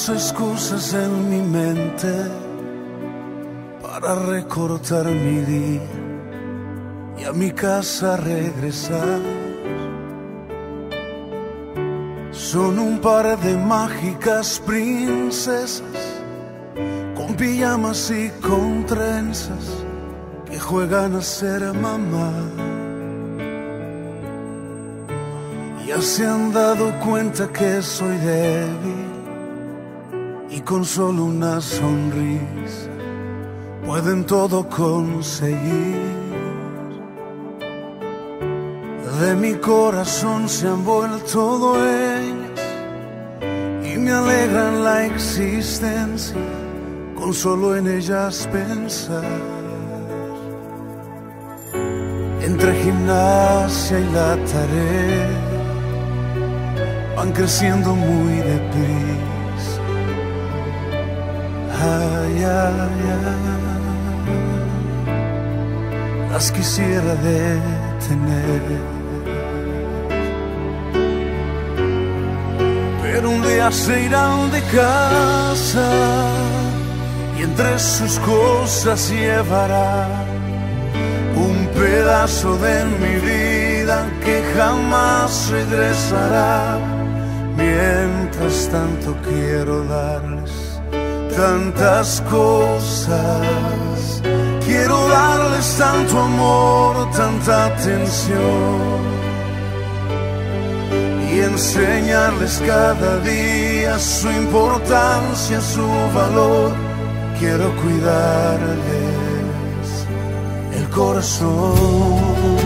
Uso excusas en mi mente para recortar mi día y a mi casa regresar. Son un par de mágicas princesas con pijamas y con trenzas que juegan a ser mamá. Ya se han dado cuenta que soy débil y con solo una sonrisa pueden todo conseguir. De mi corazón se han vuelto dueños y me alegran la existencia con solo en ellas pensar. Entre gimnasia y la tarea van creciendo muy deprisa. Ay, ay, ay, las quisiera detener, pero un día se irán de casa y entre sus cosas llevarán un pedazo de mi vida que jamás regresará. Mientras tanto quiero darles tantas cosas, quiero darles tanto amor, tanta atención y enseñarles cada día su importancia, su valor. Quiero cuidarles el corazón.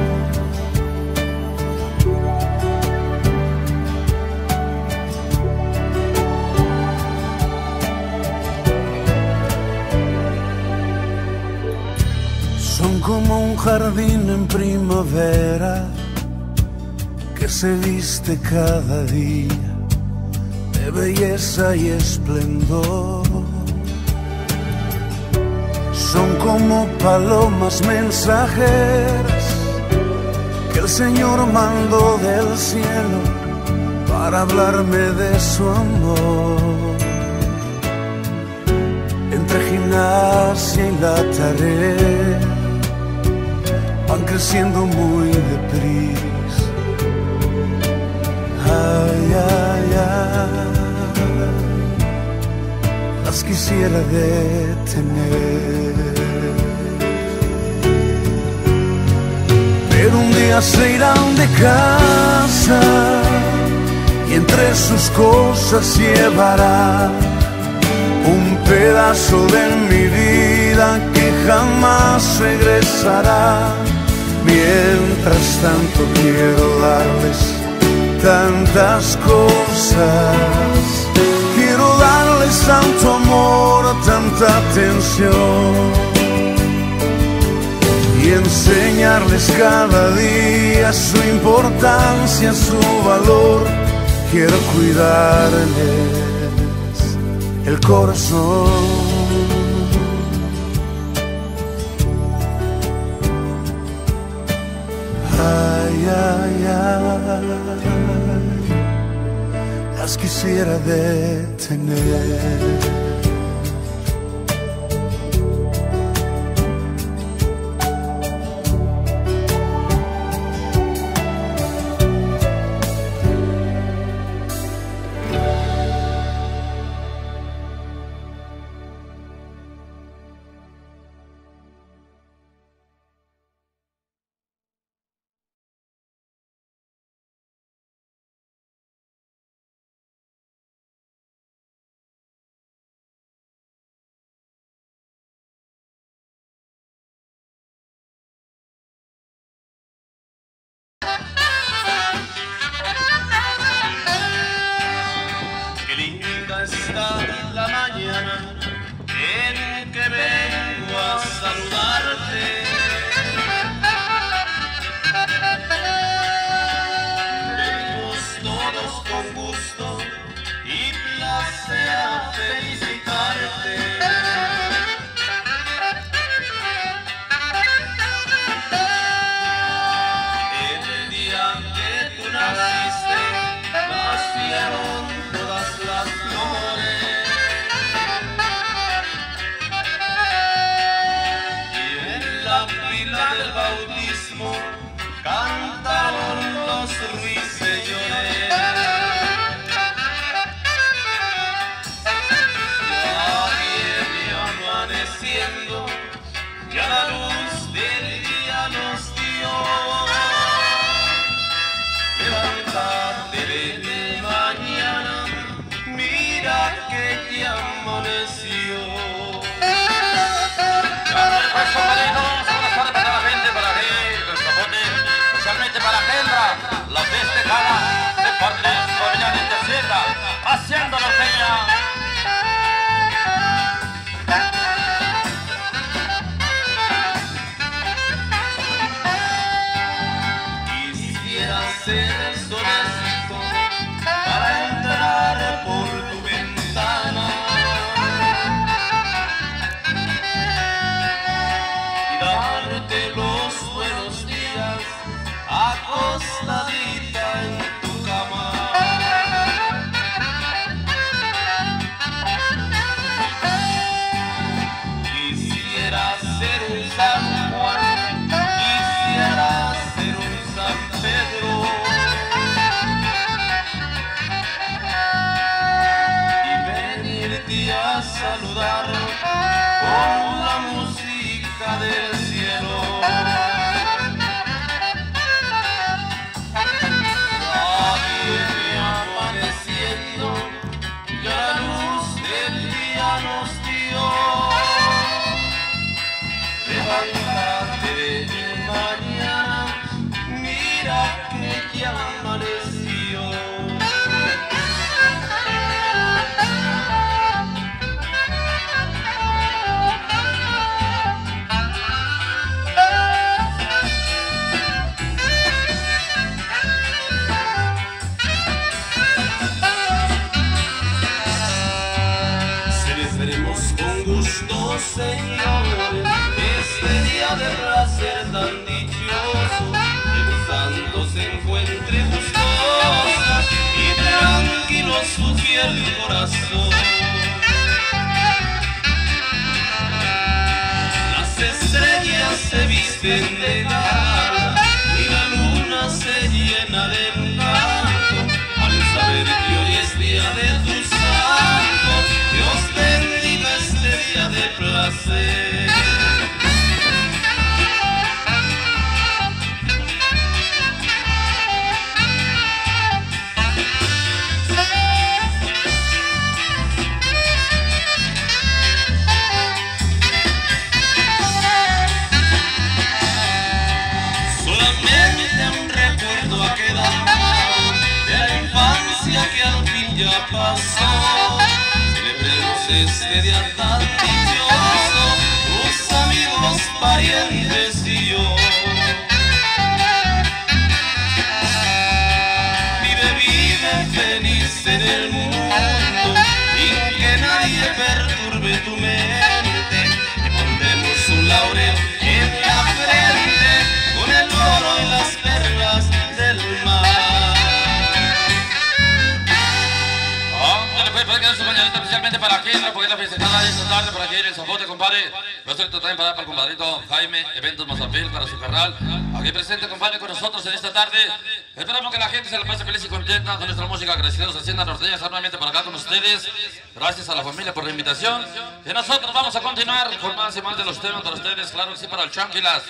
Son como un jardín en primavera que se viste cada día de belleza y esplendor. Son como palomas mensajeras que el Señor mandó del cielo para hablarme de su amor. Entre gimnasia y la tarea van creciendo muy deprisa. Ay, ay, ay, las quisiera detener, pero un día se irán de casa y entre sus cosas llevarán un pedazo de mi vida que jamás regresará. Mientras tanto quiero darles tantas cosas, quiero darles tanto amor, tanta atención y enseñarles cada día su importancia, su valor. Quiero cuidarles el corazón. Ay, ay, ay, las quisiera detener. Quisiera ser solecito para entrar por tu ventana y darte los buenos días acostadita en tu cama. Quisiera ser un San Juan, quisiera ser un San Pedro y venirte a saludar con la música del cielo. Ya viene amaneciendo, ya la luz del día nos dio. Levántate de mañana, mira que ya amaneció. Celebremos con gusto, señores, este día de placer tan dichoso, que mi santo se encuentre gustosa y tranquilo su fiel corazón. Las estrellas se visten de gala y la luna se llena de encanto al saber que hoy es día de tu santo. Dios bendiga este día de placer. Solamente un recuerdo ha quedado de la infancia que al fin ya pasó. Celebremos este día tan dichoso, tus amigos, parientes y yo. Vive feliz en el mundo, sin que nadie perturbe tu mente. Te pondremos un laurel en la frente, con el oro y las perlas del mar. Puede quedar su mañanita especialmente para Kendra, porque es la festejada esta tarde para que ir en Zapote, compadre. Respeto también para el compadrito Jaime, Eventos Mazapil, para su carnal. Aquí presente, compadre, con nosotros en esta tarde. Esperamos que la gente se la pase feliz y contenta con nuestra música. Agradecidos a Hacienda Norteña, estar nuevamente por acá con ustedes. Gracias a la familia por la invitación. Y nosotros vamos a continuar con más y más de los temas para ustedes, claro que sí, para el Chanquilas.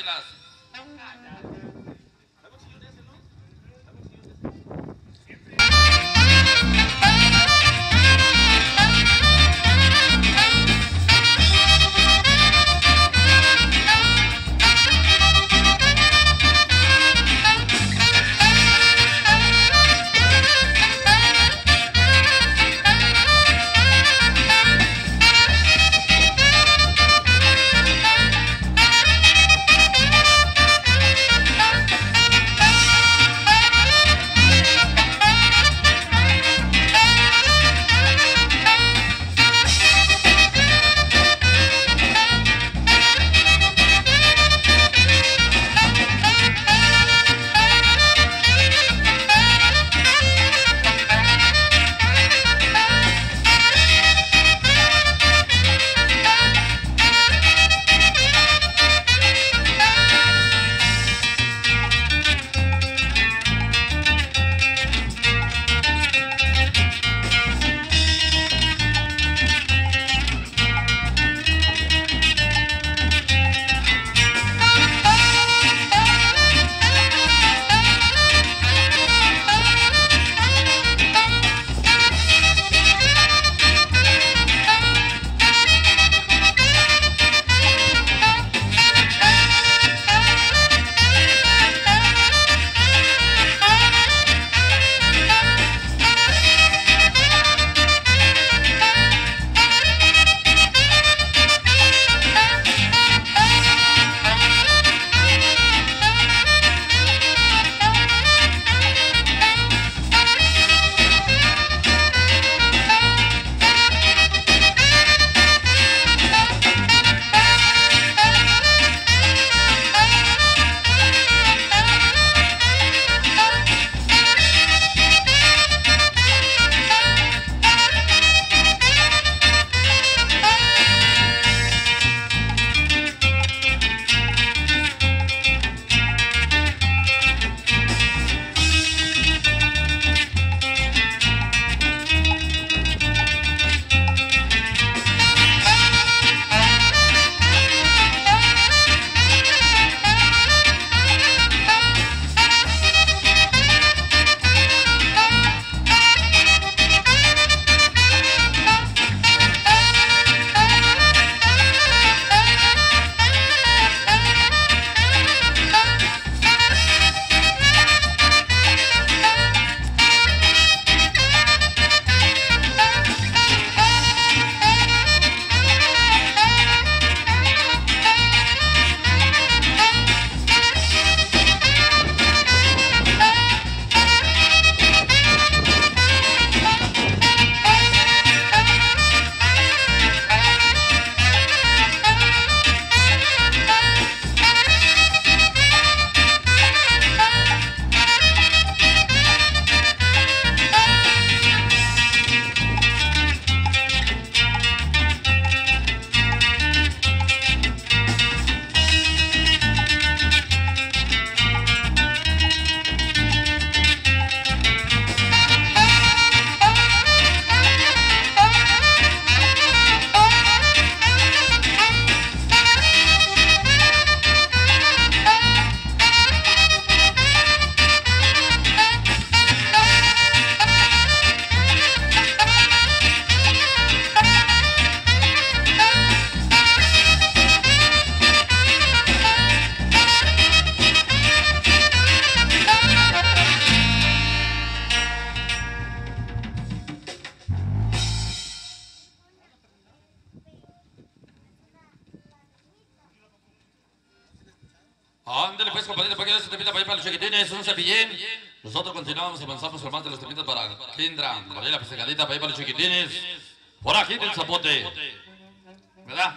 Ándale pues, compadrito, para que se te pida para ir para los chiquitines, un cepillín. Nosotros continuamos y avanzamos con más de los temitas para Kindra, para ir la pescadita para ir para los chiquitines. Por aquí del Zapote. ¿Verdad?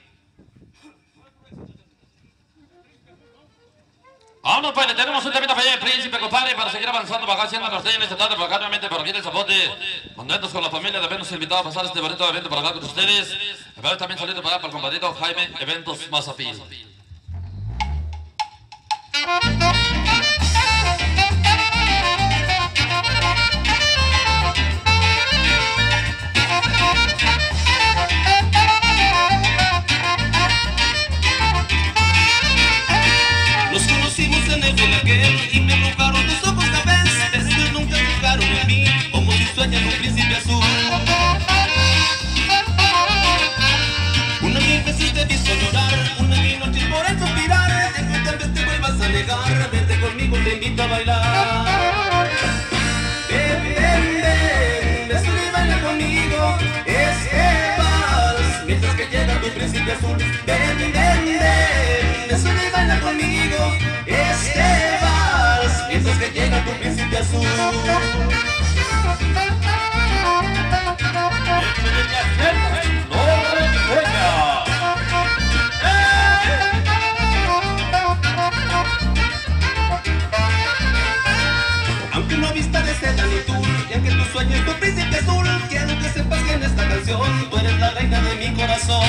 Vámonos pues, le tenemos un temita para allá, príncipe, compadre, para seguir avanzando, para acá haciendo los esta tarde, para acá nuevamente por aquí del Zapote. Contentos con la familia de habernos invitado a pasar este bonito evento para acá con ustedes. Espero también saludo para el compadrito Jaime, Eventos Mazapil. Nos conocimos en el Belaguer y me embrujaron tus ojos cafés, pero ellos nunca tocaron en mí, como si sueñan un príncipe azul. Una mil veces te he visto llorar, una mil noches por el suspirar, de que tal vez te vuelvas a negar, vente conmigo, te invito a bailar. Ven, ven, ven, ven, sube y baila conmigo, este vals, mientras que llega tu príncipe azul. Ven, ven, ven, sube y baila conmigo, este vals, mientras que llega tu príncipe azul. Aunque no vista de seda ni tú, y aunque tu sueño es tu príncipe azul, quiero que sepas que en esta canción tú eres la reina de mi corazón.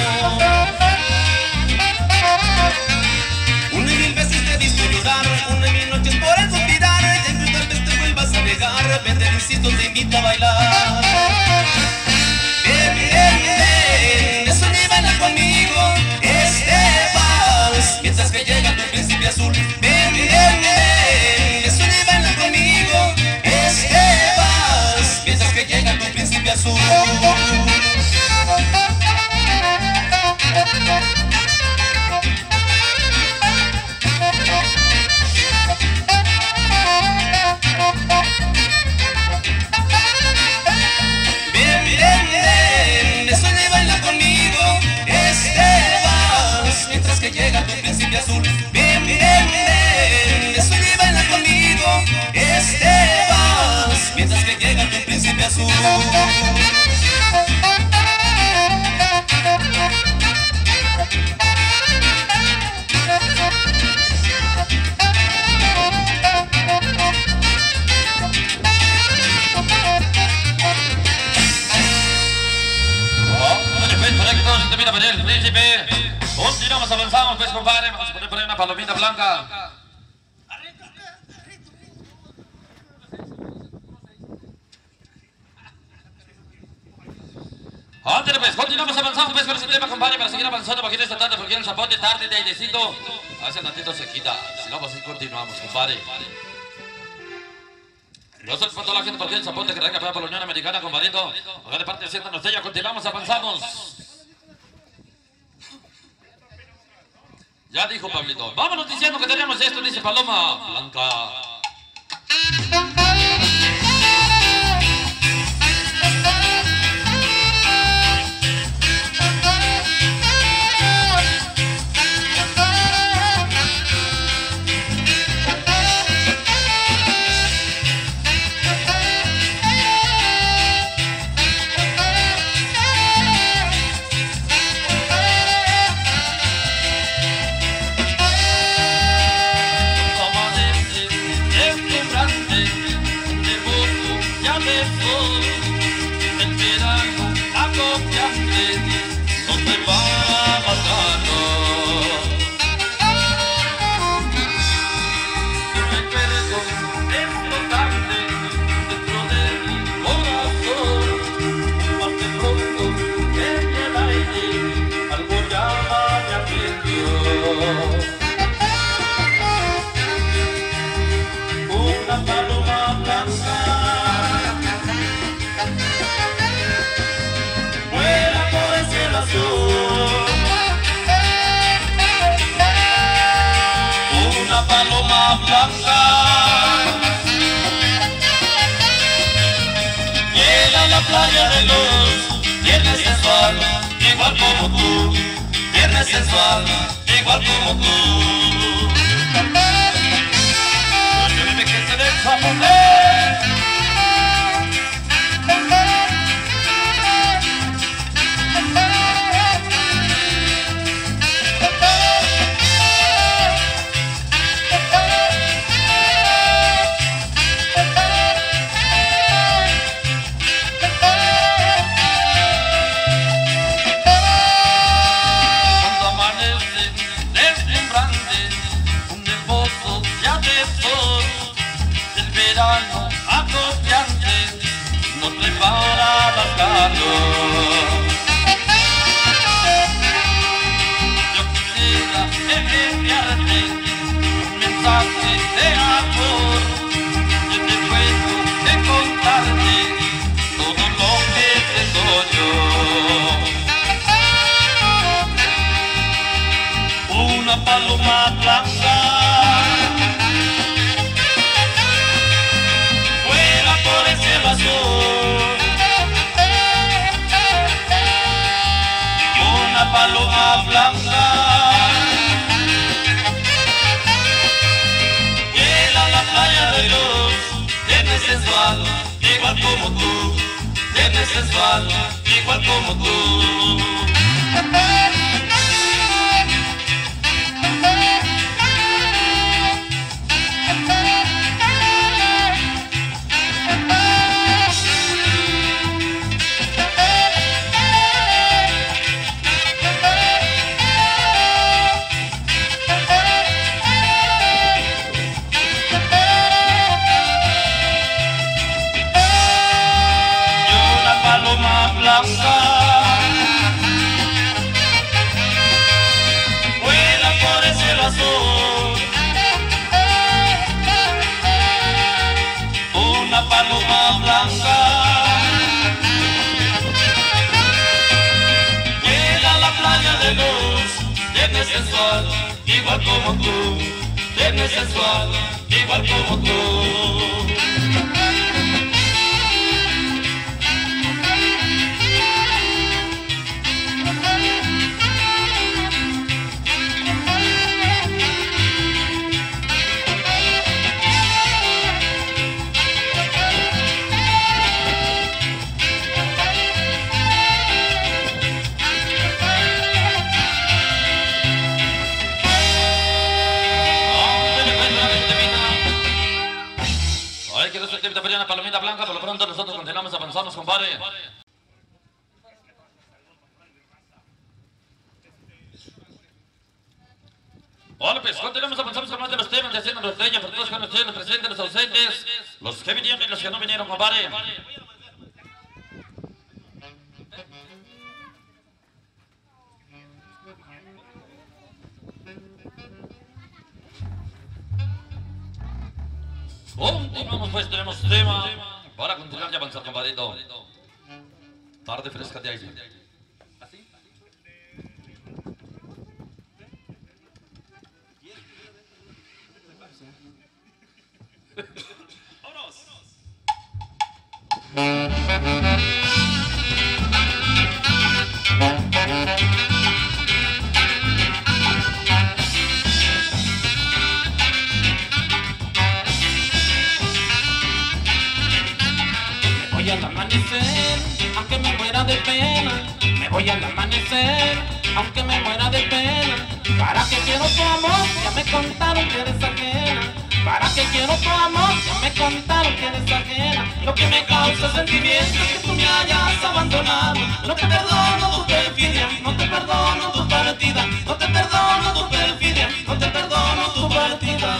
Una y mil veces te he visto llorar, una y mil noches por el suspirar, y aunque tal vez te vuelvas a negar, vente, insisto, te invito a bailar. Ven, ven, ven, sueña y baila conmigo, este vals, mientras que llega tu príncipe azul. Ven, ven, ven, sueña y baila conmigo, este vals, mientras que llega tu príncipe azul. Llega tu príncipe azul. Ven, ven, ven, sueña y baila conmigo, este vals, mientras que llega tu príncipe azul. Para que todo se termina para el príncipe. Continuamos, avanzamos, pues, compadre. Vamos a poner por ahí una palomita blanca. Ándale, pues, continuamos avanzando, pues, con ese tema, compadre, para seguir avanzando para aquí esta tarde, porque el Zapote tarde de airecito. Hace tantito se quita. Si no, pues así continuamos, compadre. Nosotros para toda la gente por aquí el Zapote que traiga para la Unión Americana, compadrito. Acá de parte de Hacienda Nostella, continuamos, avanzamos. Ya dijo Pablito. Vámonos diciendo que tenemos esto, dice Paloma Blanca. Llega a la playa de los viernes sensual, igual como tú, viernes sensual, igual como tú. Paloma blanca vuela por el cielo azul, y una paloma blanca vuela a la playa de Dios, tiene sensual, igual como tú, tiene sensual, igual como tú. Vuela por el cielo azul, una paloma blanca vuela a la playa de luz, tiene sensual, igual como tú, tiene sensual, igual como tú. Una palomita blanca, por lo pronto nosotros continuamos avanzando, compadre. Hola, pues continuamos avanzando con más de los temas de haciendo los leños por todos ustedes, los presentes, los ausentes, los que vinieron y los que no vinieron, compadre. Continuamos, pues tenemos tema para continuar y avanzar, compadrito. Tarde fresca de aire. Voy al amanecer, aunque me muera de pena. Me voy al amanecer, aunque me muera de pena. ¿Para qué quiero tu amor? Ya me contaron que eres ajena. ¿Para qué quiero tu amor? Ya me contaron que eres ajena. Lo que me causa sentimiento es que tú me hayas abandonado. No te perdono tu perfidia, no te perdono tu partida. No te perdono tu perfidia, no te perdono tu partida.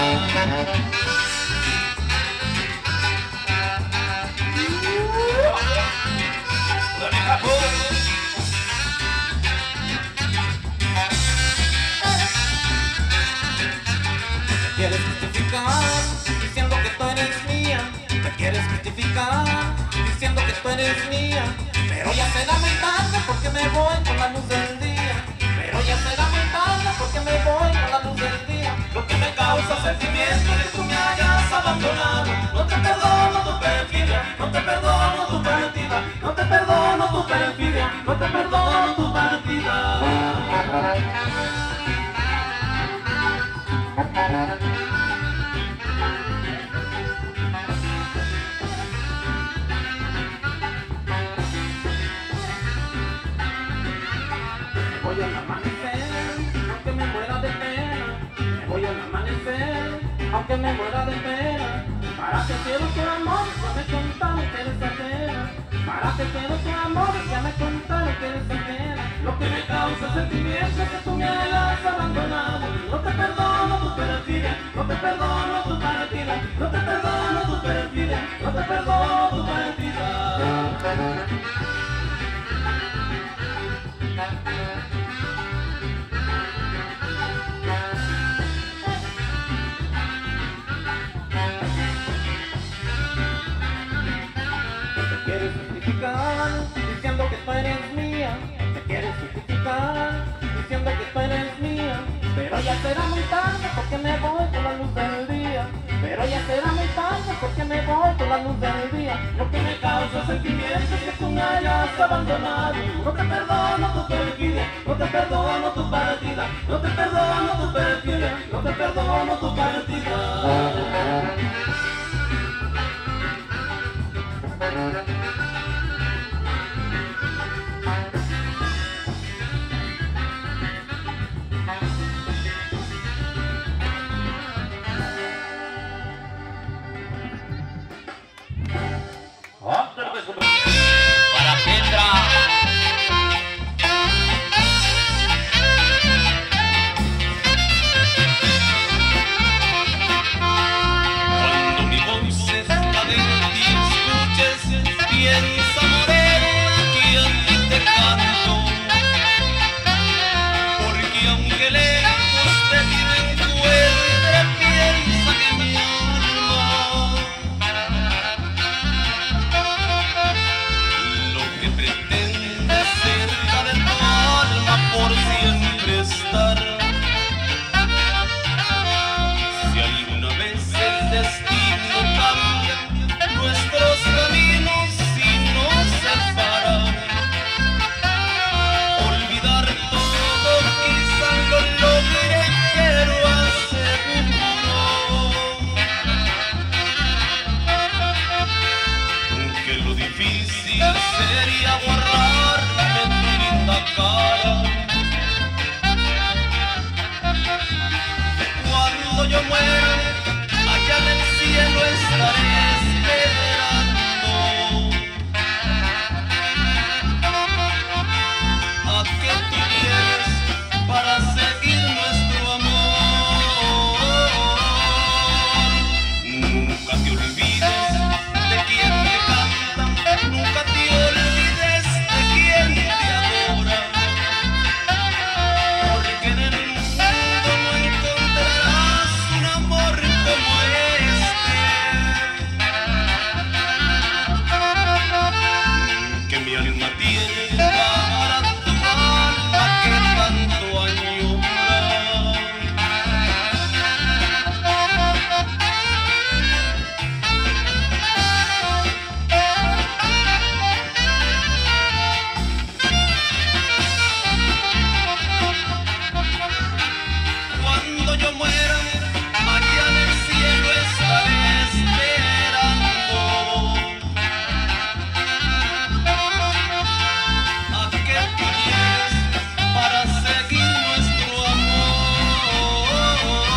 Me quieres justificar diciendo que tú eres mía. Me quieres justificar diciendo que tú eres mía. Pero ya será muy tarde porque me voy con la luz del día. Pero ya será muy tarde porque me voy con la luz del día. Lo que me causa sentimiento es que tú me hayas abandonado. No te perdono tu perfidia, no te perdono tu partida. No te perdono tu perfidia, no te perdono tu partida. al amanecer, aunque me muera de pena. Me voy al amanecer, aunque me muera de pena. ¿Para qué quiero tu amor? Ya me contaron que eres ajena. ¿Para qué quiero tu amor? Ya me contaron que eres ajena. Lo que me causa sentimiento es que tú me hayas abandonado. No te perdono tu perfidia, no te perdono tu partida, no te perdono tu perfidia, no te perdono tu partida. Te quieres justificar diciendo que tú eres mía. Te quieres justificar diciendo que tú eres mía. Pero ya será muy tarde porque me voy con la luz del día. Pero ya será muy tarde porque me voy con la luz del día. Lo que me causa sentimiento es que tú me hayas abandonado. No te perdono tu perfidia, no te perdono tu partida, no te perdono tu perfidia, no te perdono tu partida. Para Kendra. Cuando mi voz está de ti escuches, piensa morena que a ti te canto, porque aunque lejos de ti me encuentre, piensa que mi alma lo que pretende es cerca de tu alma por siempre estar. Si alguna vez el destino cambia nuestros caminos y nos separan, olvidar todo quizá lo logre, pero aseguro que lo difícil sería borrarme tu linda cara. Cuando yo muera, allá en el cielo estaré esperando a que tú llegues para seguir nuestro amor. Nunca te olvides de quien te canta, nunca te olvides de quien te adora, porque en el mundo no encontrarás un amor como que mi alma tiene para tu alma que tanto añora. Cuando yo muera, allá en el cielo estaré esperando a que tú llegues para seguir nuestro amor.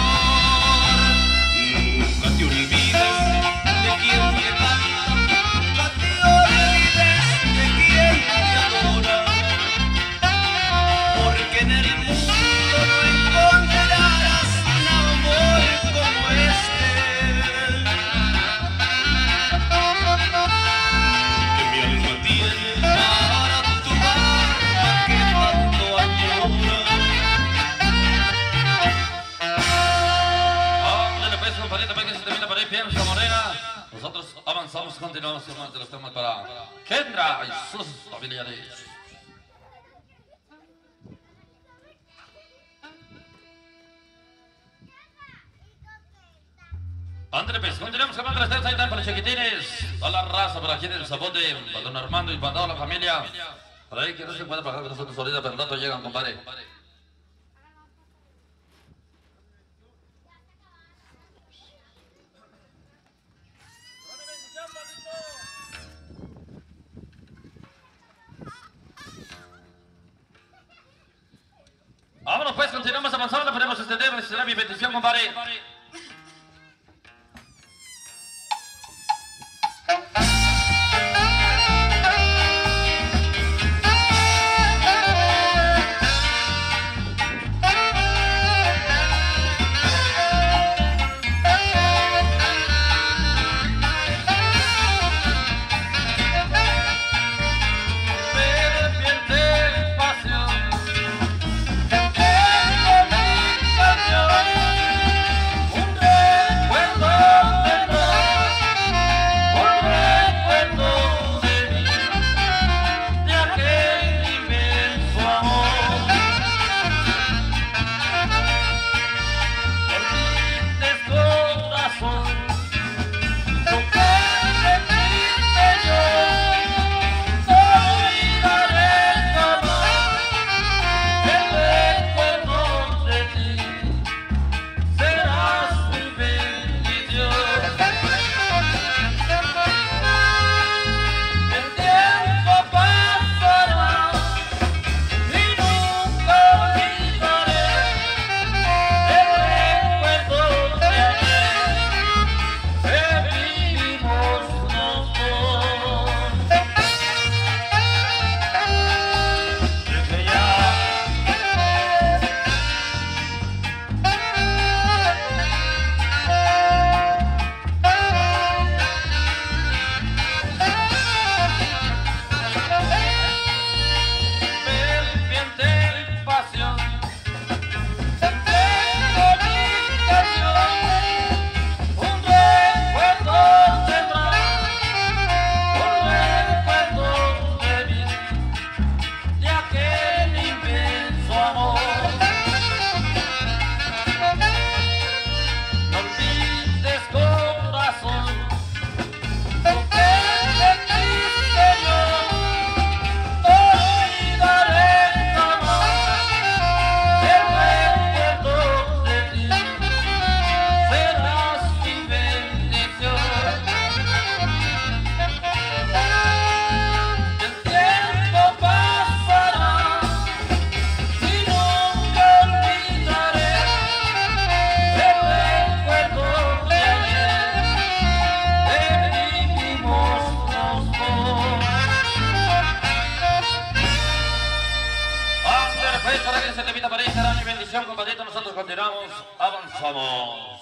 Nunca te olvides de quien te canta, nunca te olvides de quien te adora, porque en el mundo no encontrarás un amor como este, que mi alma tiene para tu alma que tanto añora. Ándale pues, compadrito, para que se termine por ahí, piensa morena. Nosotros avanzamos, continuamos con más de los temas para Kendra y sus familiares. Ándale pues, continuamos con más de los temas ahí están para los chiquitines. A la raza por aquí del Zapote, para don Armando y para toda la familia. Por ahí que no se puede pagar con nosotros ahorita, pero un rato llegan, compadre. Vámonos pues, continuamos avanzando, podemos extender, será mi petición, compadre. Compadrito, nosotros continuamos, avanzamos.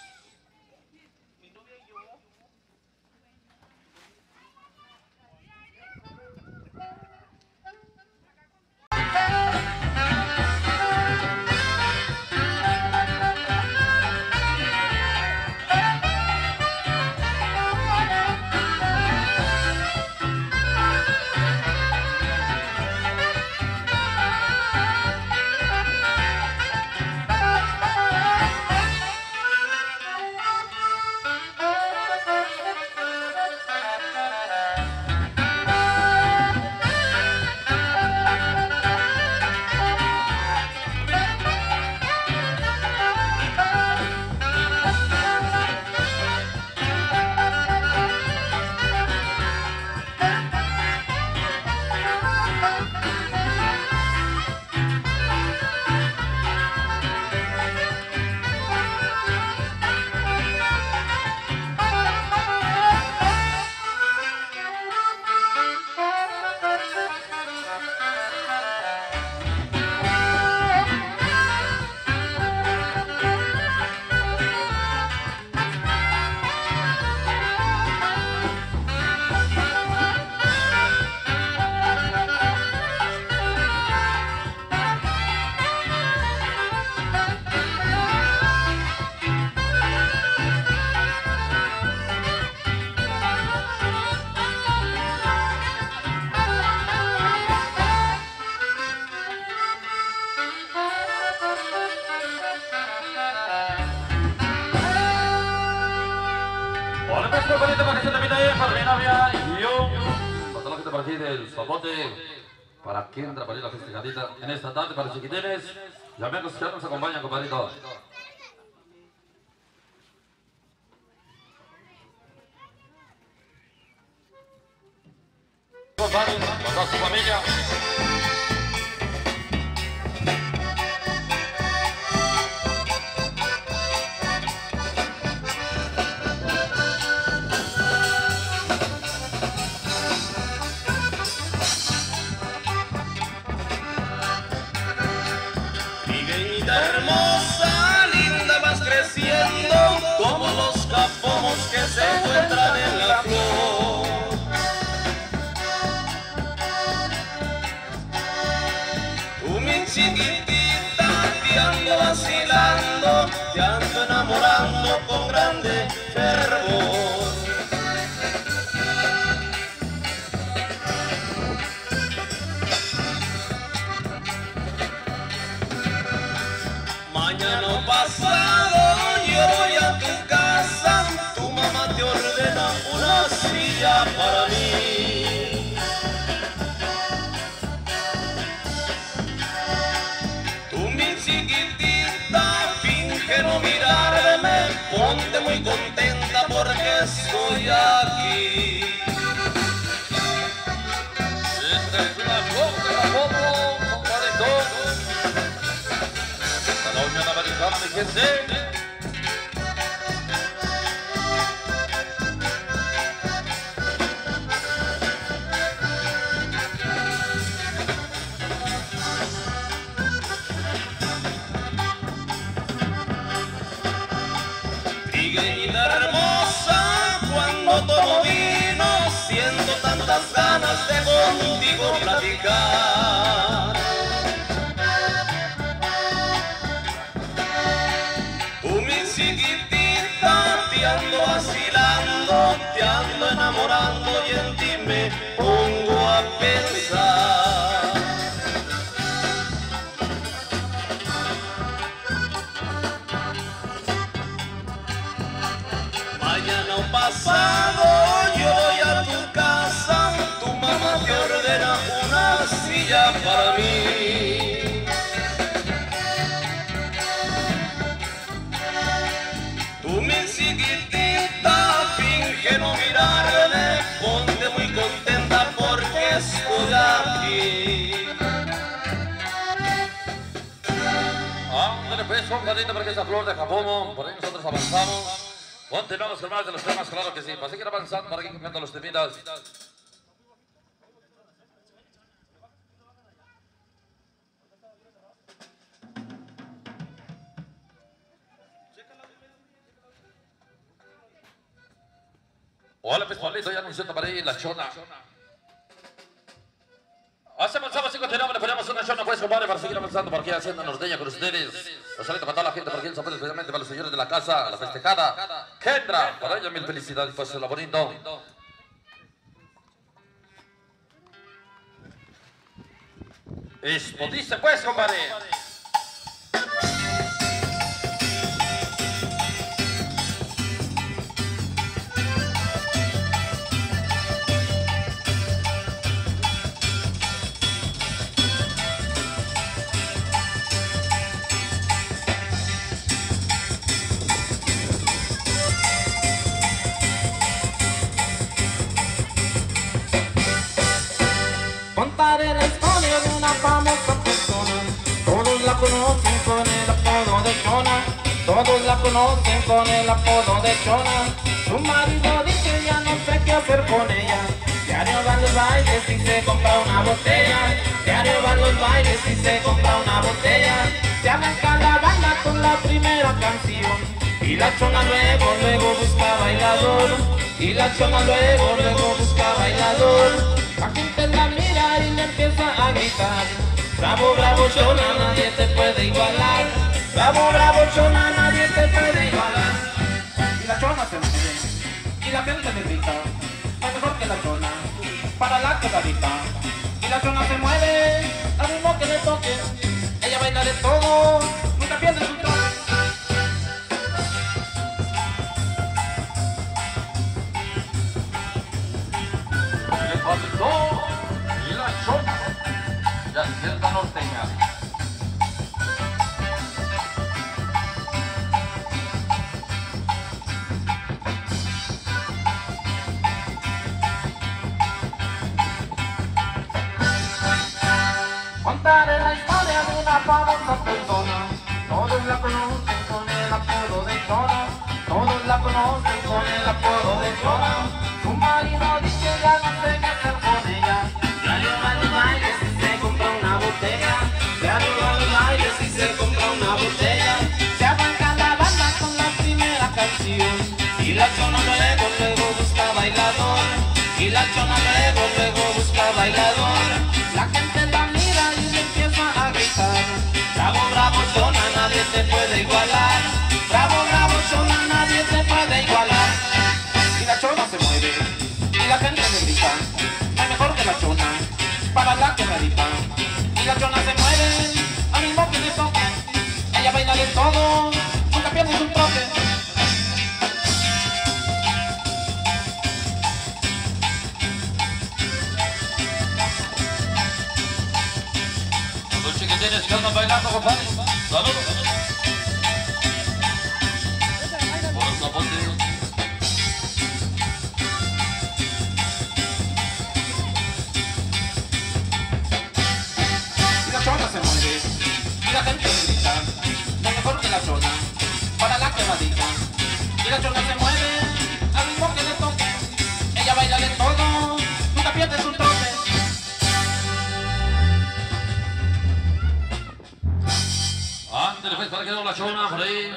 Del Zapote para quien entra para ir a la festejadita en esta tarde para chiquitines y amigos que nos acompañan, compadrito. Compadre, con toda su familia. Pequeñita hermosa, linda vas creciendo, como los capomos que se encuentran en la flor. Tú mi chiquitita, te ando vacilando, te ando enamorando con grande fervor. Mañana o pasado yo voy a tu casa, tu mamá te ordena una silla para mí. Tú mi chiquitita, finge no mirarme, ponte muy contenta porque estoy aquí. Esta es una flor de Jacobo, compadre. La Unión Americana de GC. Trigueñita hermosa, cuando tomo vino, siento tantas ganas de contigo platicar. Tú mi chiquitita, te ando vacilando, te ando enamorando y en ti me pongo a pensar. Mañana o pasado yo voy a tu casa, tu mamá te ordena una silla para mí. Tú mi chiquitita, finge no mirarme, ponte muy contenta porque estoy aquí. Ándale pues, compadrito, porque esa flor de Jacobo, por ahí nosotros avanzamos. Continuamos con más de los temas, claro que sí. Para seguir avanzando, para ir cambiando los temidas. Hola, pues, Pablito, ya anunció para ahí la chona. Hace avanzamos y continuamos, le ponemos una chona, pues, compadre, para seguir avanzando por aquí haciendo norteña con ustedes. Los saludos para toda la gente, por aquí el saludo especialmente para los señores de la casa, la festejada. Kendra, para ella mil felicidades, pues, lo bonito. Esto dice, pues, compadre. Contaré la historia de una famosa persona. Todos la conocen con el apodo de Chona. Todos la conocen con el apodo de Chona. Su marido dice ya no sé qué hacer con ella. Diario va a los bailes y se compra una botella. Diario va a los bailes y se compra una botella. Se arranca la banda con la primera canción. Y la Chona luego busca bailador. Y la Chona luego busca bailador. La gente la mira y le empieza a gritar. Bravo, bravo, Chona, nadie te puede igualar. Bravo, bravo, Chona, nadie te puede igualar. Y la Chona se mueve y la gente le grita. No es mejor que la Chona para la quebradita. Y la Chona se mueve al ritmo que le toque. Ella baila de todo, nunca pierde su toque. Y la chona, ya cierta norteña. Contaré la historia de una famosa persona. Todos la conocen con el apodo de Chona. Todos la conocen con el apodo de Chona. Su marido dice ya no sé qué hacer con ella. Diario va a los bailes y se compra una botella. Diario va a los bailes y se compra una botella. la chona luego busca bailador. La gente la mira y le empieza a gritar: bravo, bravo, chona, nadie te puede igualar. Bravo, bravo, chona, nadie te puede igualar. Y la chona se mueve y la gente le grita: no hay mejor que la chona para la quebradita. Y la chona se mueve al mismo que le toque. Ella baila de todo, nunca pierde un troque. Los chiquitines que andan bailando, compadre. Saludos. Por los zapotes. Y la chona se mueve y la gente grita: no hay mejor que la chona para la quebradita. Y la chona se mueve al ritmo que le toque. Ella baila de todo, nunca pierde su trote. Ándale, pues, para que no la chona por ahí.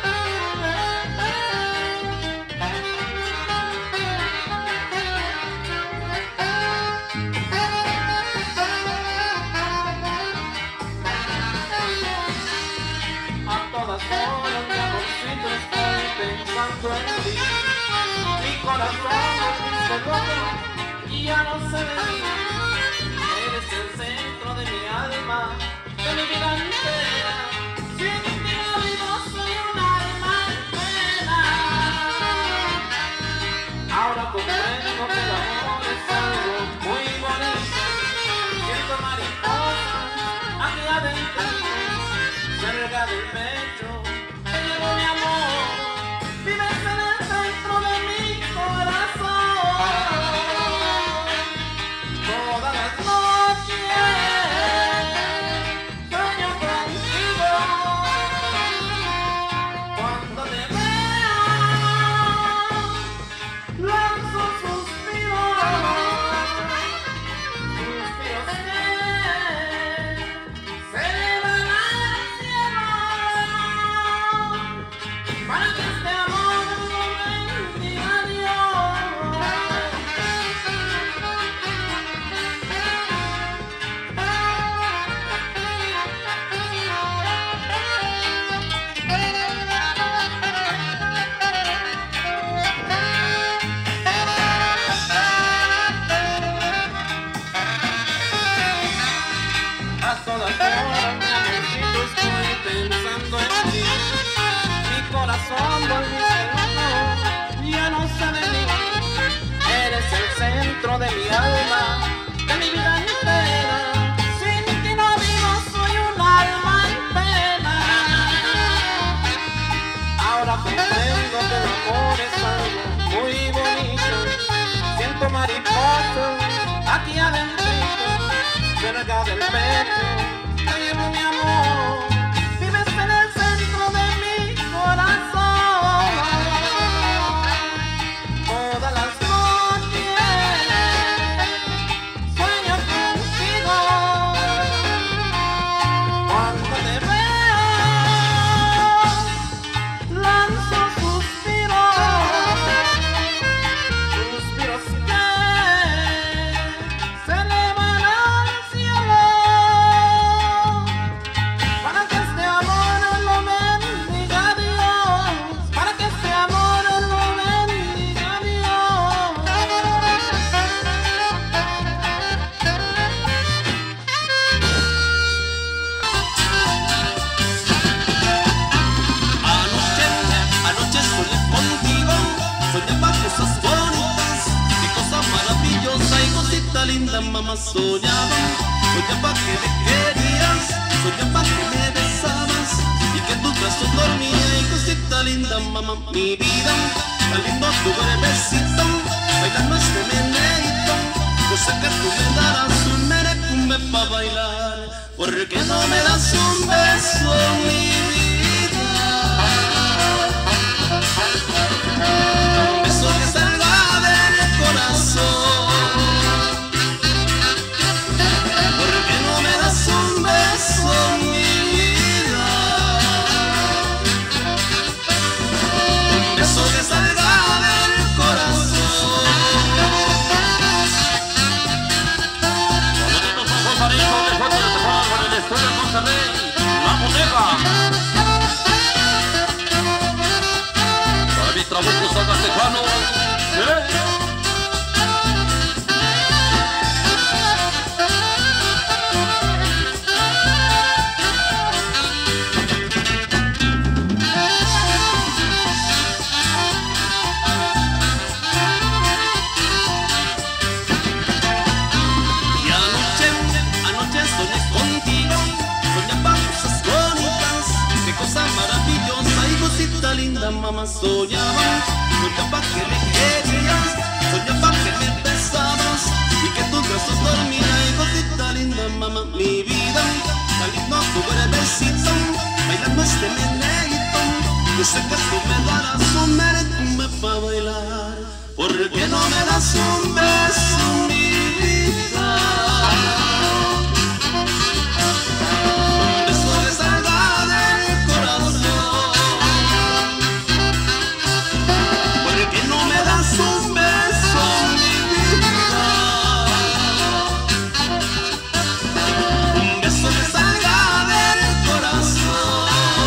A todas horas, mi amorcito, estoy pensando en ti. Mi corazón volviste loco y ya no sé de ti. Eres el centro de mi alma, de mi vida entera. Sin ti no vivo, soy un alma en pena. Ahora comprendo que el amor es algo muy bonito. Siento mariposas aquí adentro, cerca del pecho, te llevo mi amor. Vives en el centro de mi corazón. Todas las noches sueño contigo. Cuando te veo, lanzo suspiros. Suspiros que se elevan al cielo, para que este amor no bendiga a Dios. A todas horas, mi amorcito, estoy pensando en ti. Mi corazón volviste loco, ya no sé de mí. Eres el centro de mi alma, de mi vida entera. Sin ti no vivo, soy un alma en pena. Ahora comprendo que el amor es algo muy bonito. Siento mariposas aquí adentro, cerca del pecho, te llevo mi amor. Vives en el centro de mi corazón. Todas las noches sueño contigo. Cuando te veo, lanzo suspiros. Suspiros que se elevan al cielo, para que este amor lo bendiga a Dios. Para que este amor lo bendiga a Dios. Anoche soñé contigo, soñaba cosas bonitas, qué cosa maravillosa y cosita linda, mamá, soñaba. Soñaba que me querías, soñaba que me besabas y que en tus brazos dormía y cosita linda, mamá, mi vida. Tan lindo tu besito, bailando este meneito. Yo sé que tú me darás un merecumbe pa' bailar, porque no me das un beso, mi vida. Un beso que salga del corazón, porque no me das un beso, mi vida. Un beso que salga del corazón. linda mamá, soñaba que me querías, soñaba que me besabas y que tus brazos dormían. Y cosita linda mamá, mi vida, tan lindo tu cuerpecito, bailando este meneíto. Yo sé que tú me darás un merengue para bailar. ¿Por qué no me das un beso, mi vida? Un beso que salga del corazón. ¿Por qué no me das un beso, mi vida? Un beso que salga del corazón.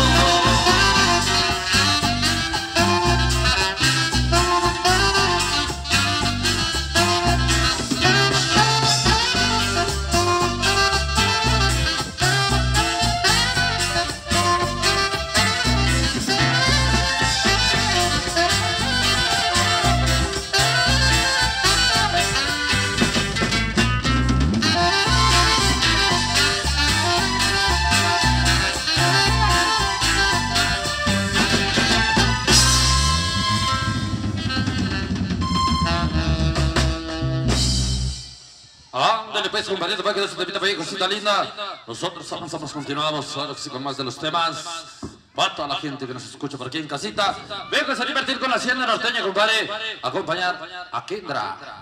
Ándale pues, compadrito, para que no se te pita para ahí, cosita linda. Nosotros avanzamos, continuamos, ahora sí con más de los temas. Para toda la gente que nos escucha por aquí en casita. Venga a divertir con la hacienda norteña, compadre. Acompañar a Kendra.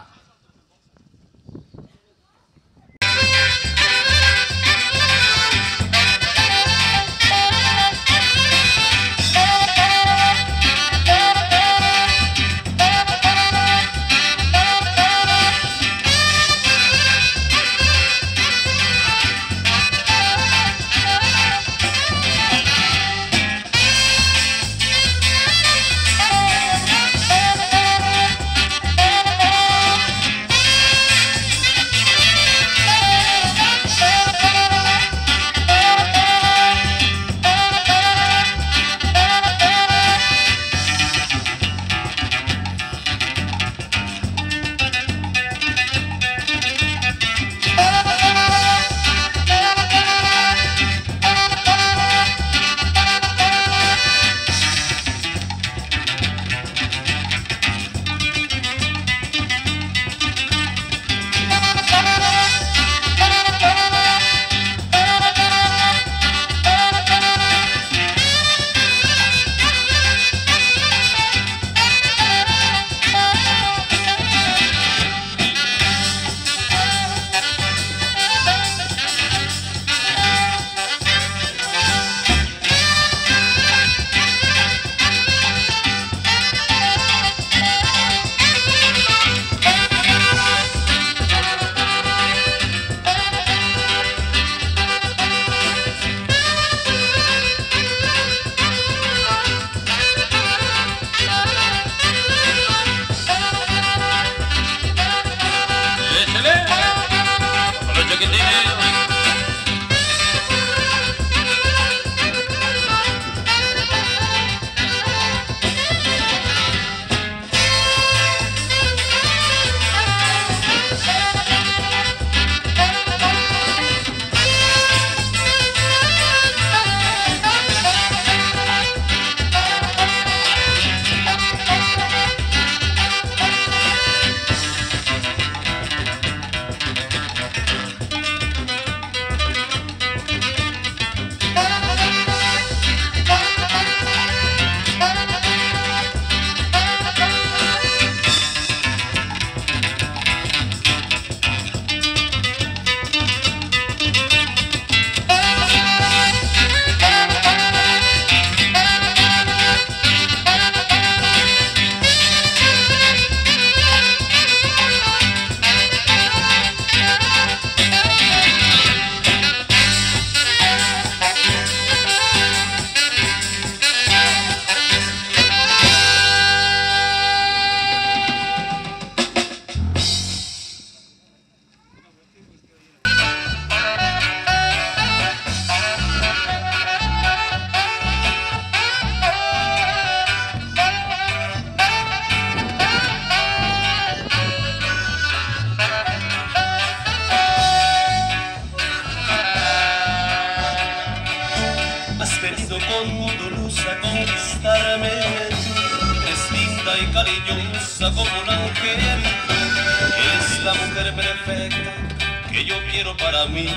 has venido con tu luz a conquistarme. Es linda y cariñosa como un ángel. Es la mujer perfecta que yo quiero para mí.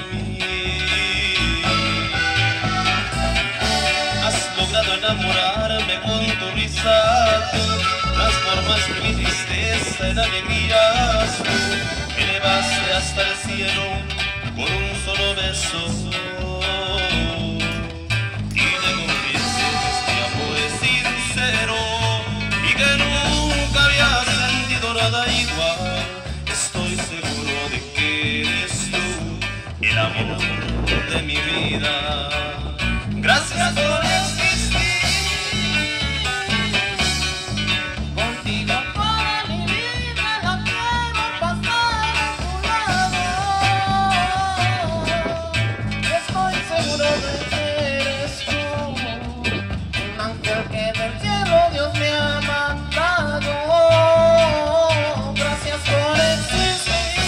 Has logrado enamorarme con tu risa. Transformaste mi tristeza en alegría. Me elevaste hasta el cielo con un solo beso. Y te confieso que este amor es sincero y que nunca había sentido nada igual. Estoy seguro de que eres tú el amor de mi vida. Gracias por existir. Contigo toda mi vida la quiero pasar a tu lado. Estoy seguro de que eres tú, un ángel que del cielo Dios me ha mandado. Gracias por existir.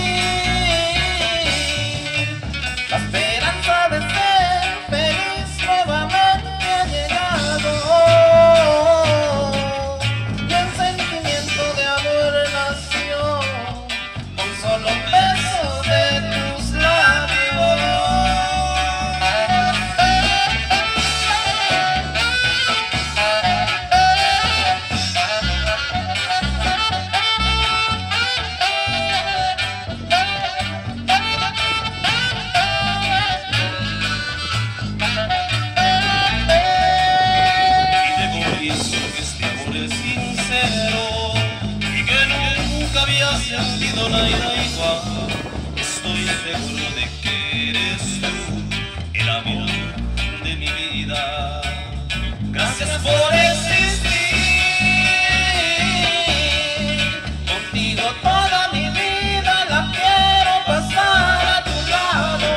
La esperanza de ser feliz nuevamente ha llegado. Y el sentimiento de amor nació con solo un beso de tus labios. Y te confieso que este amor es sincero y que nunca había sentido nada igual. Estoy seguro de que eres tú el amor de mi vida. Gracias por existir. Contigo toda mi vida la quiero pasar a tu lado.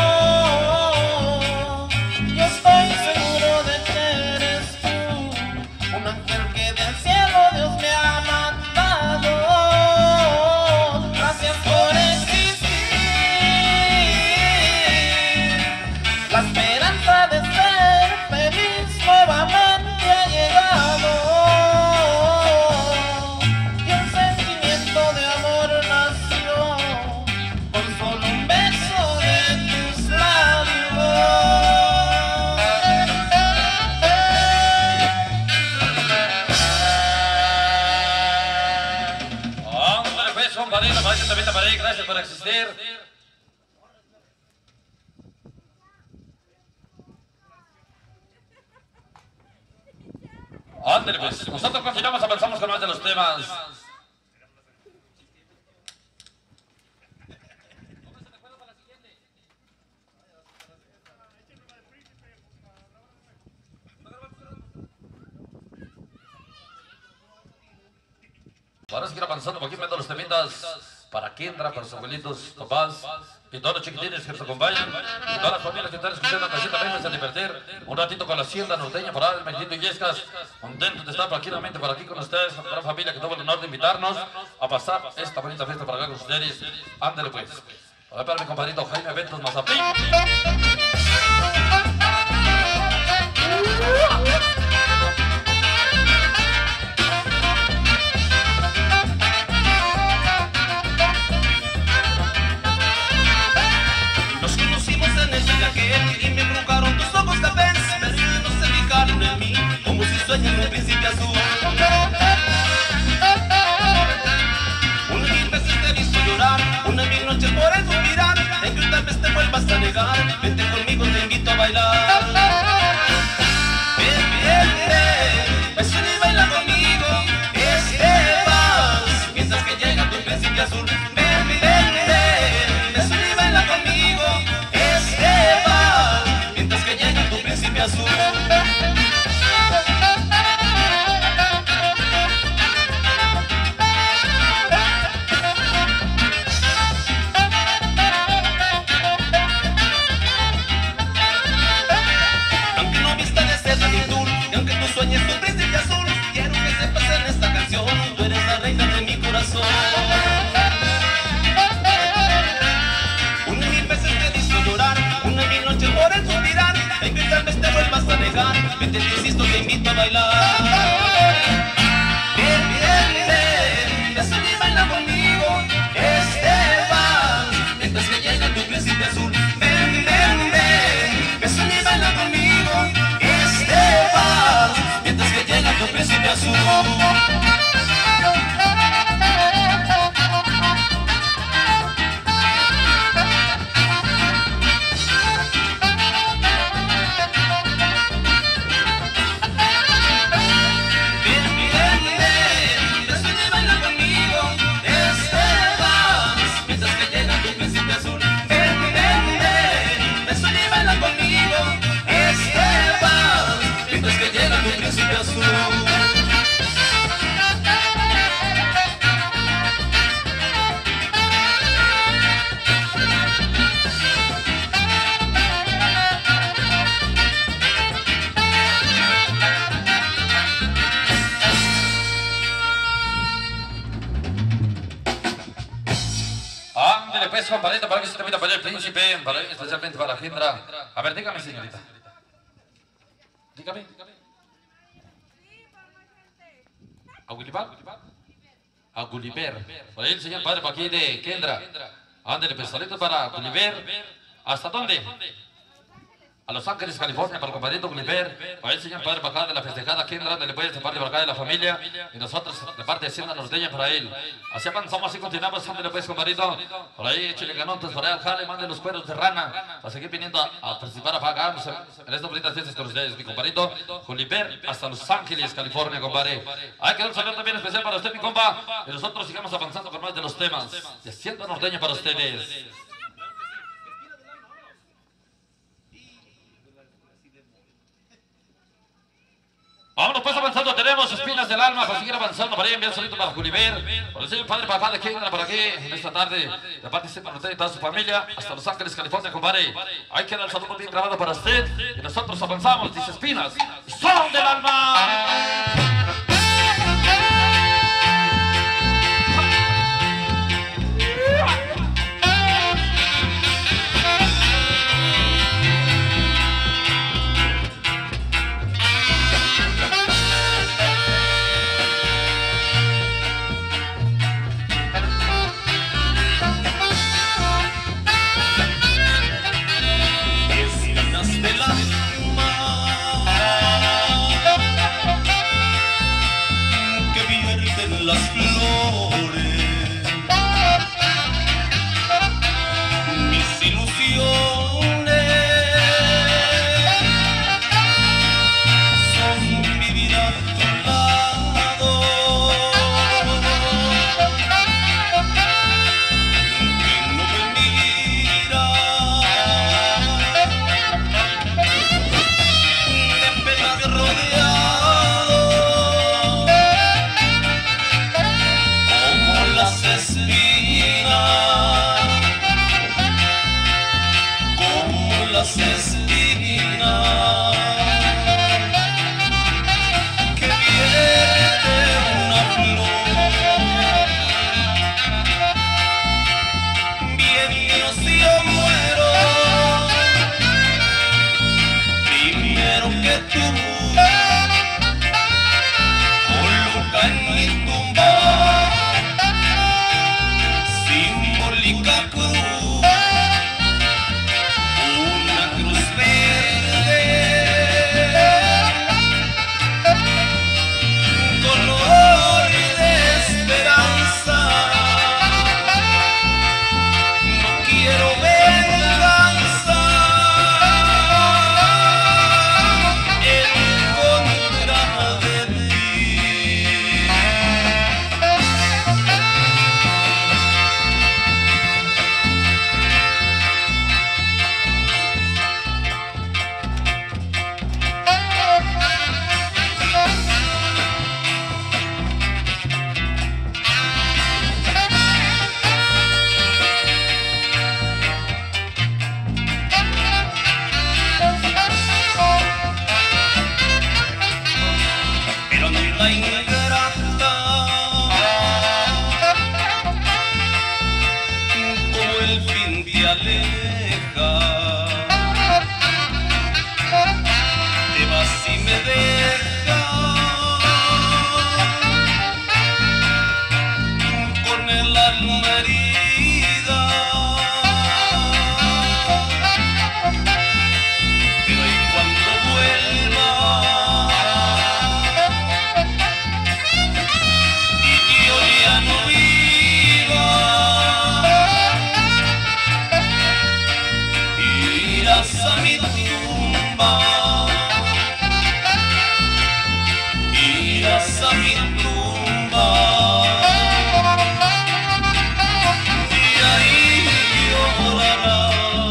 Yo estoy seguro de que eres tú, un ángel que del cielo Dios me ha mandado. Gracias por existir. La esperanza de ser feliz nuevamente ha llegado. Y un sentimiento de amor nació con solo un beso de tus labios. Ándale pues, compadrito, para que también te paré, gracias por existir. Ándale pues, nosotros continuamos, avanzamos con más de los temas. Ahora seguir avanzando un poquito viendo los temitas para Kendra, para sus abuelitos, papás y todos los chiquitines que nos acompañan y todas las familias que están escuchando que también a divertir un ratito con la hacienda norteña por ahí, Mendito y Yescas. Contentos de estar tranquilamente por aquí con ustedes, la gran familia que tuvo el honor de invitarnos a pasar esta bonita fiesta para acá con ustedes. Ándale pues. A ver para mi compadrito Jaime Eventos Mazapín. Nos conocimos en el día aquel y me embrujaron tus ojos cafés. Pero no se fijaron en mí como si sueñan un príncipe azul. Una mil veces te he visto llorar, una mil noches por el suspirar. En que tal vez te vuelvas a negar, vente conmigo, te invito a bailar. Ven, ven, ven y baila conmigo. Es que vas, mientras que llega tu príncipe azul. Ven, ven, ven, ven y baila conmigo. Es que vas, mientras que llega tu príncipe azul. Aunque no vista de seda ni tú, y aunque tú sueñes tu príncipe azul, quiero que sepas en esta canción, tú eres la reina de mi corazón. Una mil veces te he visto llorar, una mil noches por el suspirar, en que tal vez te vuelvas a negar, vete, te insisto, te invito a bailar. Ven, ven, ven, bésame y baila conmigo este vals, mientras que llega tu príncipe azul. Ven, ven, ven, bésame y baila conmigo este vals, mientras que llega tu príncipe azul. Pues, compadrito, para que se termine para el príncipe, para especialmente para Gendra. A ver, dígame, señorita. Dígame. ¿A Gulliver? A Gulliver. Por ahí el señor padre para aquí de Kendra. Ándale, pues, saludos para Gulliver. ¿Hasta dónde? A Los Ángeles, California, para el compadrito Gulliver. Para el señor padre para acá de la festejada Kendra, ándale, pues, de parte para acá de la familia. Y nosotros, de parte de Hacienda Norteña, para él. Así avanzamos, así continuamos, ándale, pues, compadrito. Por ahí, échale ganotes, por ahí al jale, manden los cueros de rana. Para seguir viniendo a participar, a pagar en estas bonitas fiestas con ustedes, mi compadrito Gulliver, hasta Los Ángeles, California, compadre. Hay que dar un saludo también especial para usted, mi compa. Y nosotros sigamos avanzando con más de los temas de Hacienda Norteña para ustedes. Vámonos pues avanzando, tenemos Espinas del Alma para seguir avanzando, para ahí enviar un saludo para Gulliver, por el señor padre para acá de Kendra, por aquí, en esta tarde, de parte de usted y toda su familia, hasta Los Ángeles, California, compadre. Ahí queda el saludo bien grabado para usted, y nosotros avanzamos, dice Espinas, son del alma. Las flores, mis ilusiones son vivir a tu lado, que no venirá de penas rodeado. Las espinas, como las espinas que viene una flor. Bien mío, si yo muero primero que tú, coloca en mi tumba simbólica cruz, una cruz verde, color de esperanza. No quiero venganza en tumba, irás a mi tumba y ahí llorarás.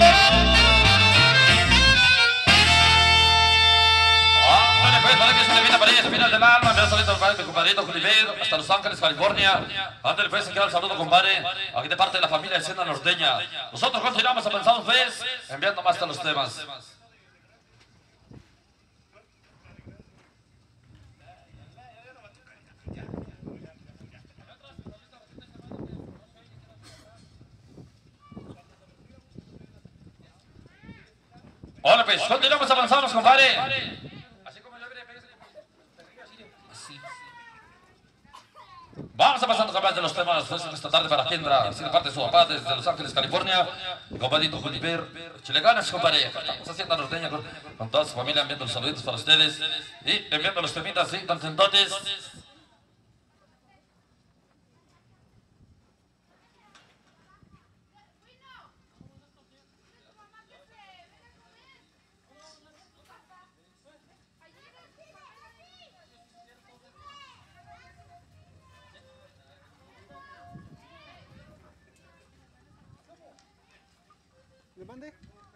Bueno, pues para que se le viene para ella, al final del alma, me ha salido mi compadrito Juliver, hasta Los Ángeles, California. Ándale, pues, aquí el saludo, compadre, aquí de parte de la familia de Escena Norteña. Nosotros continuamos avanzando, pues, enviando más de los temas. Hola, pues, continuamos avanzando, compadre. Vamos avanzando con más de los temas pues, esta tarde para Kendra, así de parte de su papá desde Los Ángeles, California. Mi compadrito Juliper, Chileganas, compadre. Estamos haciendo norteña con toda su familia, enviando los saluditos para ustedes y enviando los temitas, sí, contentotes. ¿Le mande?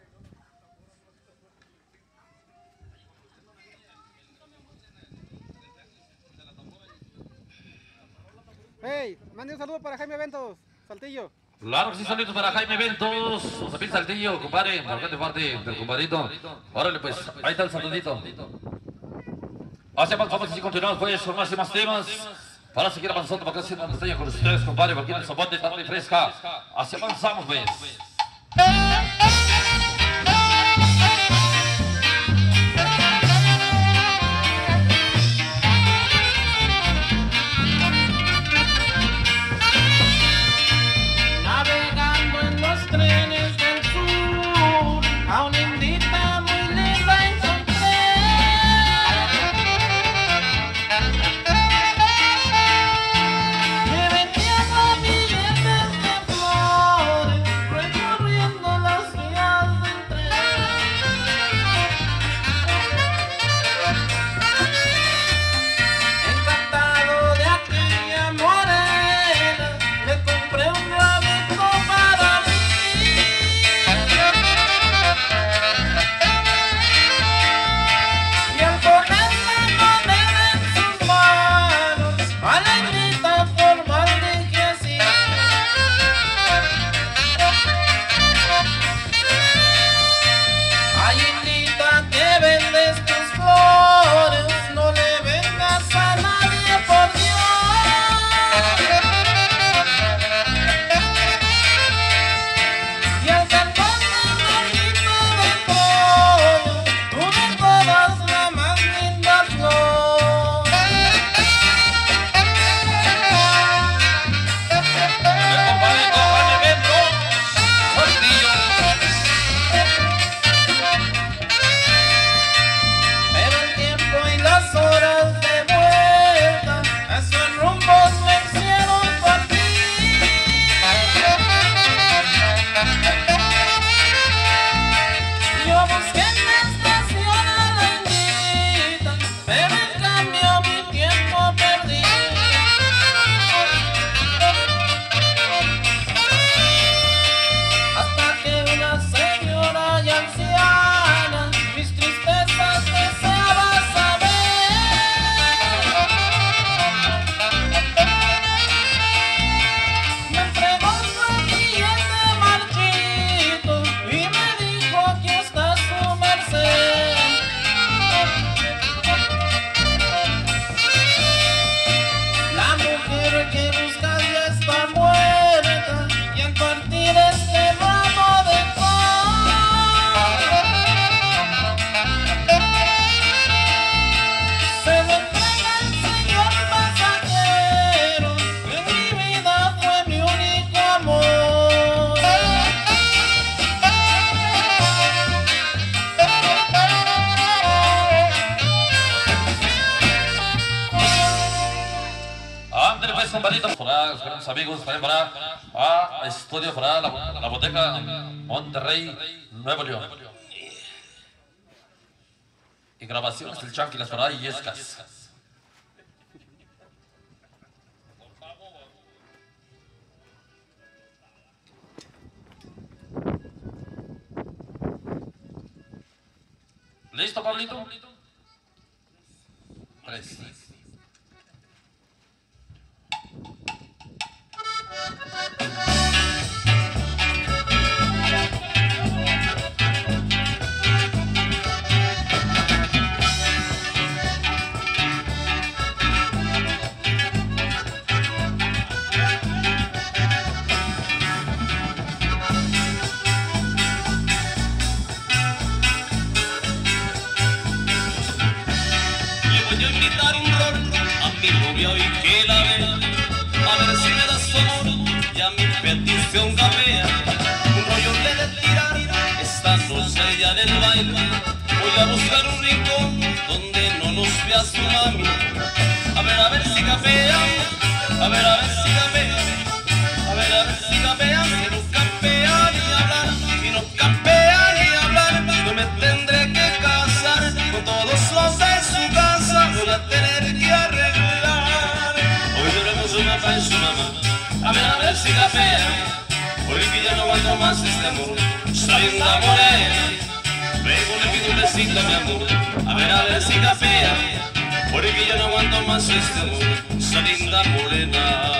Hey, mande un saludo para Jaime Eventos, Saltillo. Claro que sí, saludos para Jaime Eventos, José Saltillo, compadre, por parte del compadrito. Órale, pues, ahí está el saludito. Hacia más, vamos y continuamos pues con más y más temas. Para seguir avanzando, para que haciendo una estrella con ustedes, compadre, porque en el soporte está muy fresca. Así avanzamos, pues. Navegando en los trenes del sur, a una indita muy linda encontré. Me vendía ramilletes de flores, recorriendo las vías del tren. Encantado de aquella morena, le compré un rabito para mí. Y al ponerme moneda en sus manos, a la indita formal dije así: ay, indita, que vendes tus flores, no le vendas a nadie, por Dios. Y al cantón del rojito de pollo, tuve todas la más linda flor. El compadrito Jaime Eventos, Saltillo. Pero el tiempo y las horas de vuelta a sus rumbos me hicieron partir. Yo busqué en la estación a la indita, pero en cambio mi tiempo perdí. Hasta que una señora ya anciana mis tristezas deseaba saber. Me entregó un billete marchito y me dijo: aquí está su merced. La mujer que buscas ya está muerta y al partir este ramo de flor se lo entrega el señor pasajero, que en mi vida fue mi único amor. Ándale, pues, compadrito, para los grandes amigos, también para estudio, para la boteca Monterrey, Nuevo León. Y grabaciones del Chanqui, las Farayescas. ¿Listo, Pablito? 3. Petición capea, un rollo le de tirar, esta noche ya en el baile. Voy a buscar un rincón donde no nos vea su mami. A ver si capea, a ver si capea, a ver si capea, si no capea ni hablar, si no capea ni hablar, yo me tendré que casar con todos los de su casa, voy a tener que arreglar. Hoy lloremos su papá y su mamá. A ver si capea, porque ya no aguanto más este amor. Soy una morena, vengo le pido un besito a mi amor. A ver si capea, porque ya no aguanto más este amor. Soy linda morena.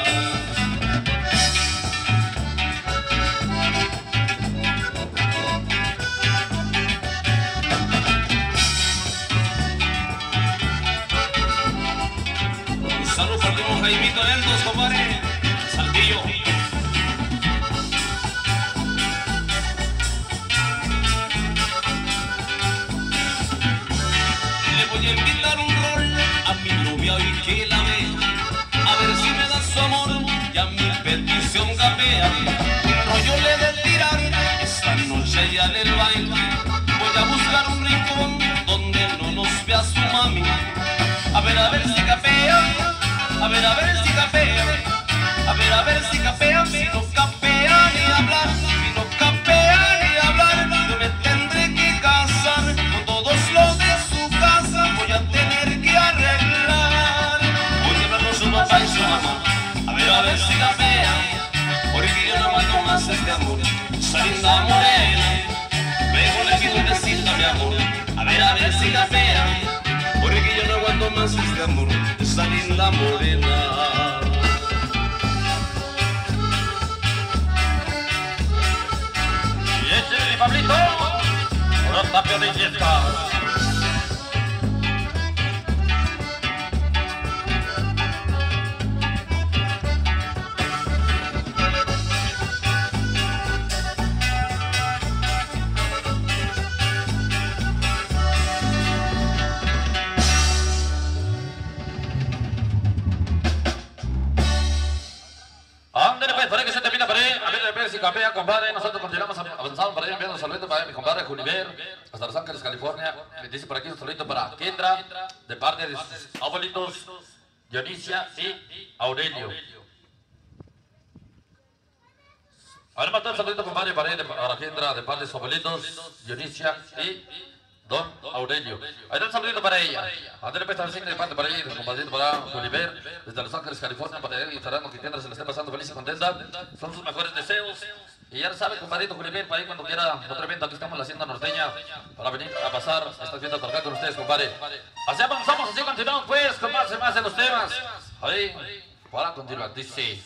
Un saludo para don Jaimito Ventos, compadre. Saltillo. Le voy a invitar un rol a mi novia hoy que la vea, a ver si me da su amor y a mi petición capea. Un rollo le de tirar, esta noche ya en el baile. Voy a buscar un rincón donde no nos vea su mami. A ver si capea, a ver si capea. A ver si capea, si no capea ni hablar, si no capea ni hablar, yo me tendré que casar con todos los de su casa, voy a tener que arreglar. Voy a hablar con su papá y su mamá, a ver si capea, porque yo no aguanto más este amor. Soy linda morena, vengo le pido un besito a mi amor, a ver si capea, porque yo no aguanto más este amor. Esa linda morena. Pablito, ahora tapio de fiesta. Ándale pues, para que se termina para él. A ver si capea, compadre. Nosotros continuamos avanzando para ir enviando un saludo para mi compadre Juniver, hasta Los Ángeles, California. Me dice por aquí un saludito para Kendra, de parte de sus abuelitos Dionisia y Aurelio. A ver, mandar un saludito, compadre, para Kendra, de parte de sus abuelitos Dionisia y Don Aurelio. Ahí un saludito para ella. André Pesta de parte para ella, compadrito para Juniver, desde Los Ángeles, California, para él y esperando que Kendra se le esté pasando feliz y contenta. Son sus mejores deseos. Y ya sabe, compadrito Juniver, para ahí cuando quiera otro evento, aquí estamos en la hacienda norteña para venir a pasar esta fiesta por acá con ustedes, compadre. Así avanzamos, así continuamos pues, con más en los temas. Ahí, para continuar, dice.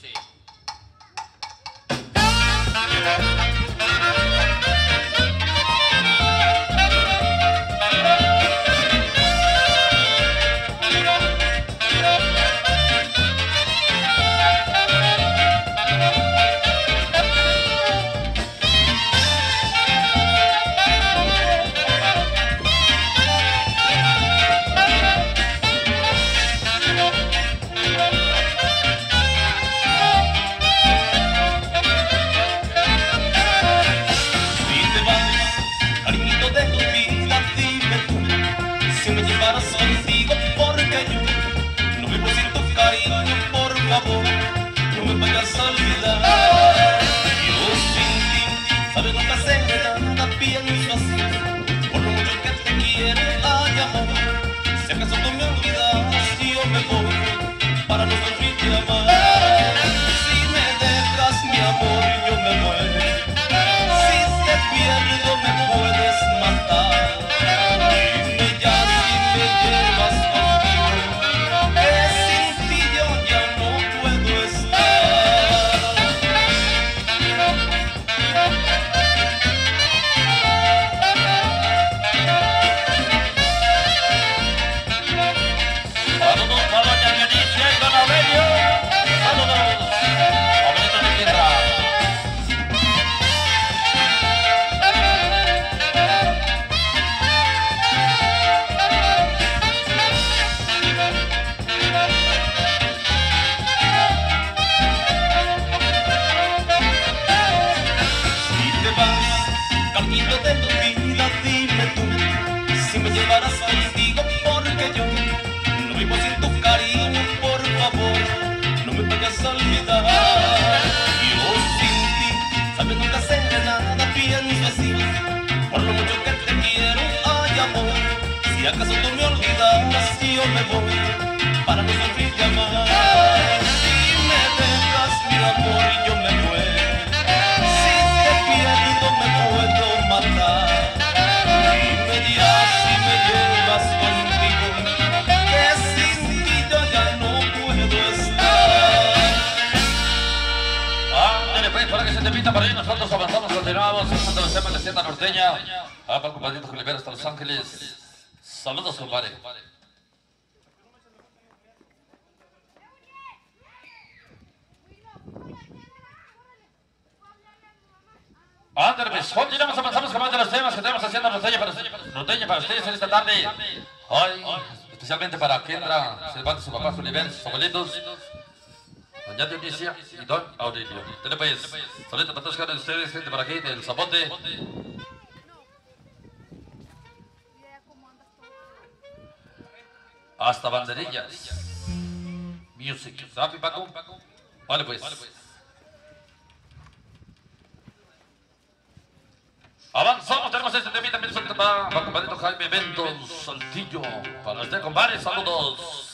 No me vayas a olvidar. Yo sin ti, sabes, nunca sé nada, pienso así. Por lo mucho que te quiero, ay amor. llevarás contigo porque yo no vivo sin tu cariño, por favor, no me vayas a olvidar. Yo sin ti, sabiendo que hacer nada, pienso así, por lo mucho que te quiero, ay amor. Si acaso tú me olvidas, yo me voy para no sufrir de amar. Si me dejas, mi amor, yo me muero. Si te pierdo, me puedo matar. Dime ya si me llevas contigo, que sin ti yo ya no puedo estar. Ándale pues, para que se te pinta para ahí, nosotros avanzamos, continuamos, escuchando los temas de Hacienda Norteña. Para el compadrito Julibera hasta Los Ángeles. Saludos, compadre. Ándale pues, continuamos, avanzamos con más de los temas que tenemos Hacienda Norteña para ustedes en esta tarde. Hoy, especialmente para Kendra, Cervantes, su papá, Julibera, sus abuelitos. Doña Dionisio y Don Aurelio. Tiene pues, saludos para todos cada ustedes, gente por aquí del Zapote. Hasta Banderillas. Music. ¿Sabe, Paco? Vale pues. Avanzamos, tenemos este tema también suelto para compadrito Jaime Eventos Saltillo. Para usted, compadre, saludos.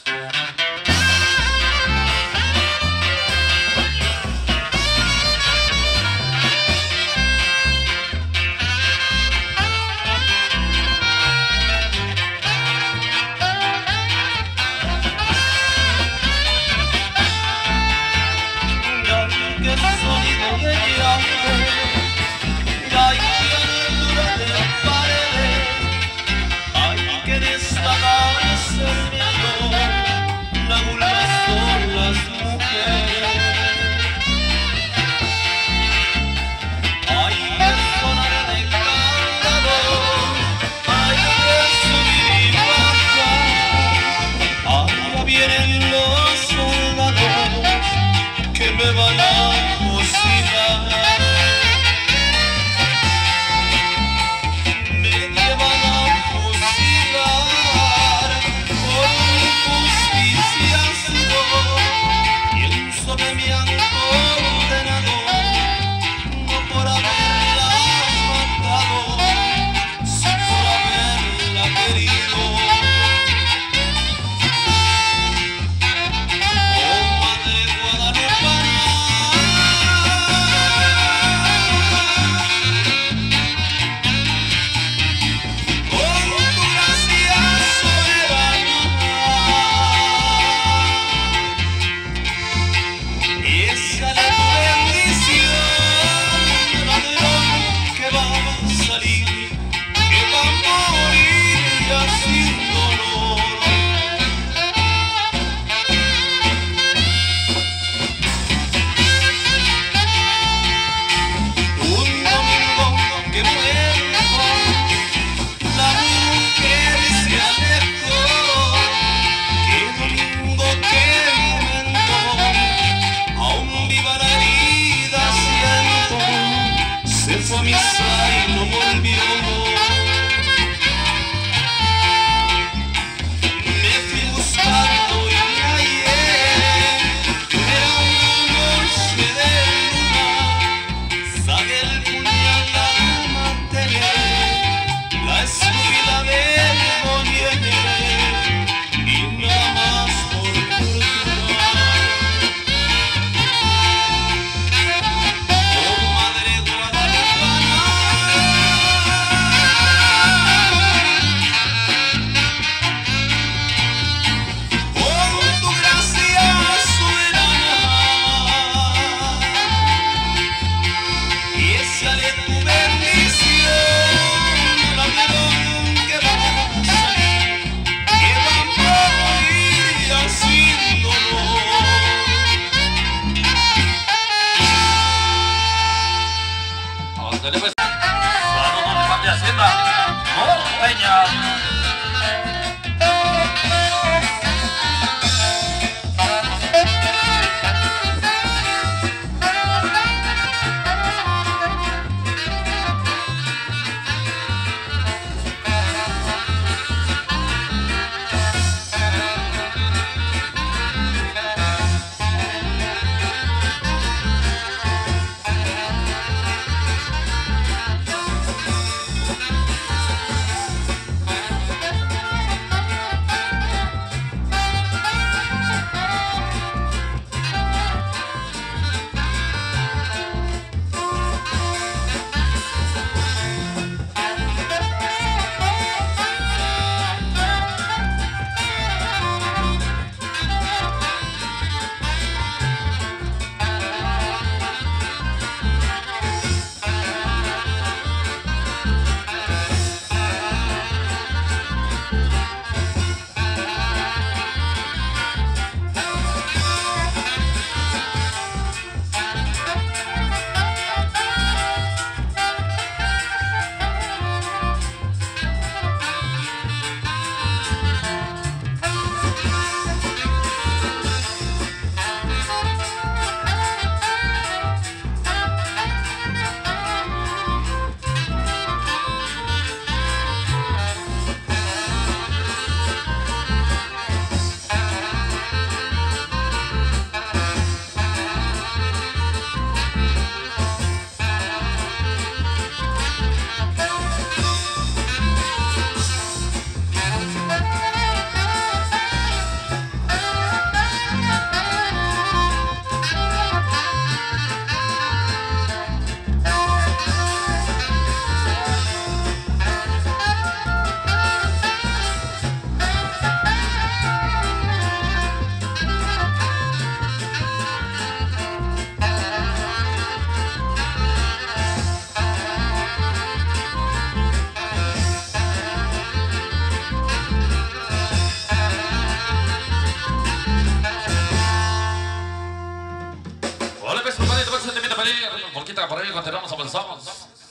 continuamos, avanzamos.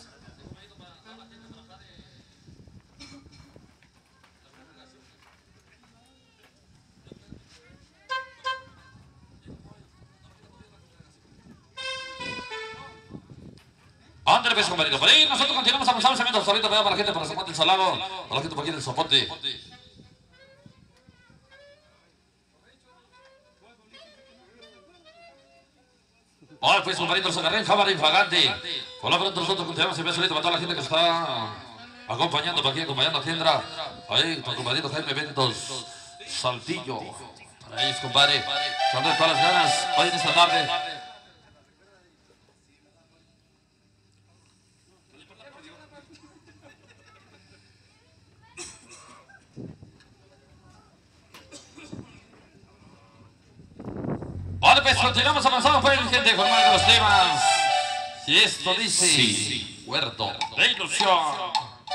Ándale, pues, compadrito. Por ahí nosotros continuamos avanzando. Ahorita para la gente, para San Juan del Salado, para la gente por aquí del Zapote. Ahora pues, compadrito, se agarré en cámara infagante. Por lo pronto nosotros continuamos en beso ahorita para toda la gente que se está acompañando por aquí, acompañando a Kendra. Ahí, tu compadrito Jaime Eventos Saltillo. Para ellos, compadre. Echando todas las ganas hoy en esta tarde. Vale, pues continuamos avanzando, pues, gente, con más de los temas. Y esto dice: sí, Huerto de Ilusión.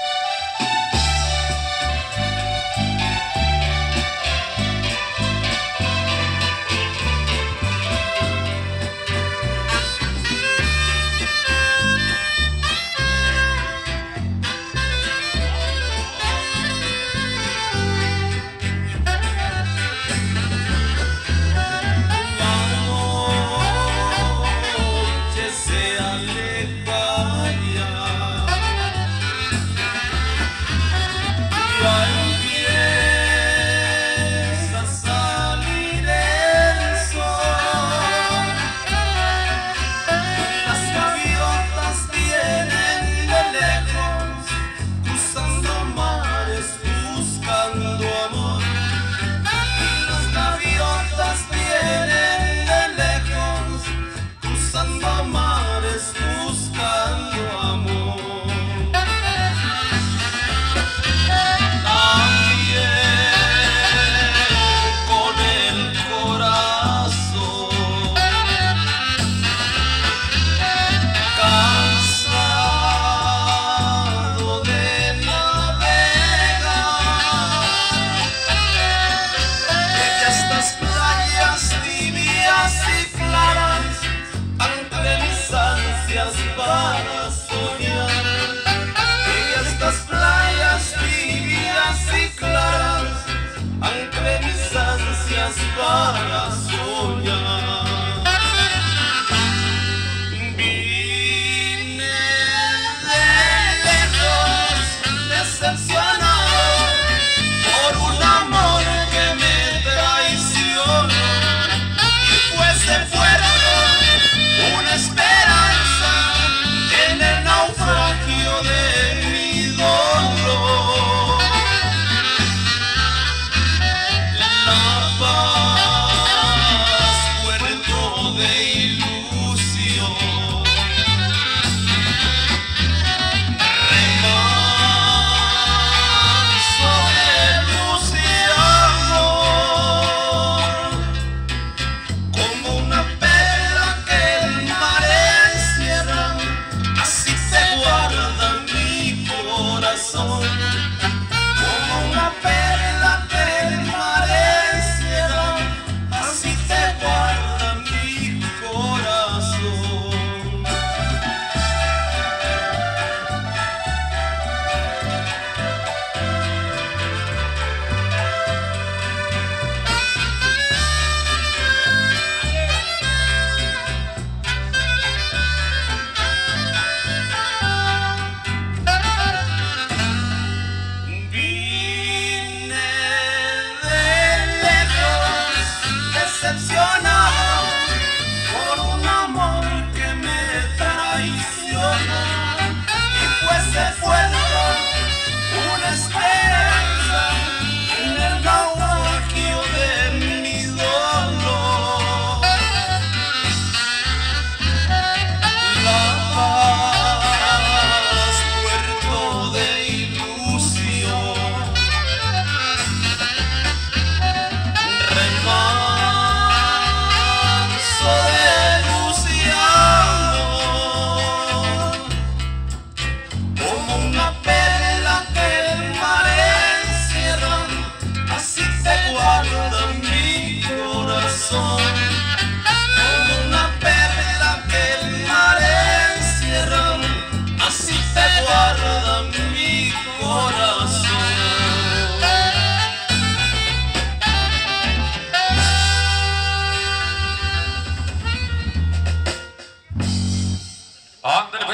Para soñar, vine de lejos, decepcionado por un amor que me traicionó, y fuese fuerte una esperanza en el naufragio de mi dolor. La paz, puerto de ilusión, remanso de luz y amor, como una perla que el mar encierra, así se guarda mi corazón, como una perla que el mar encierra.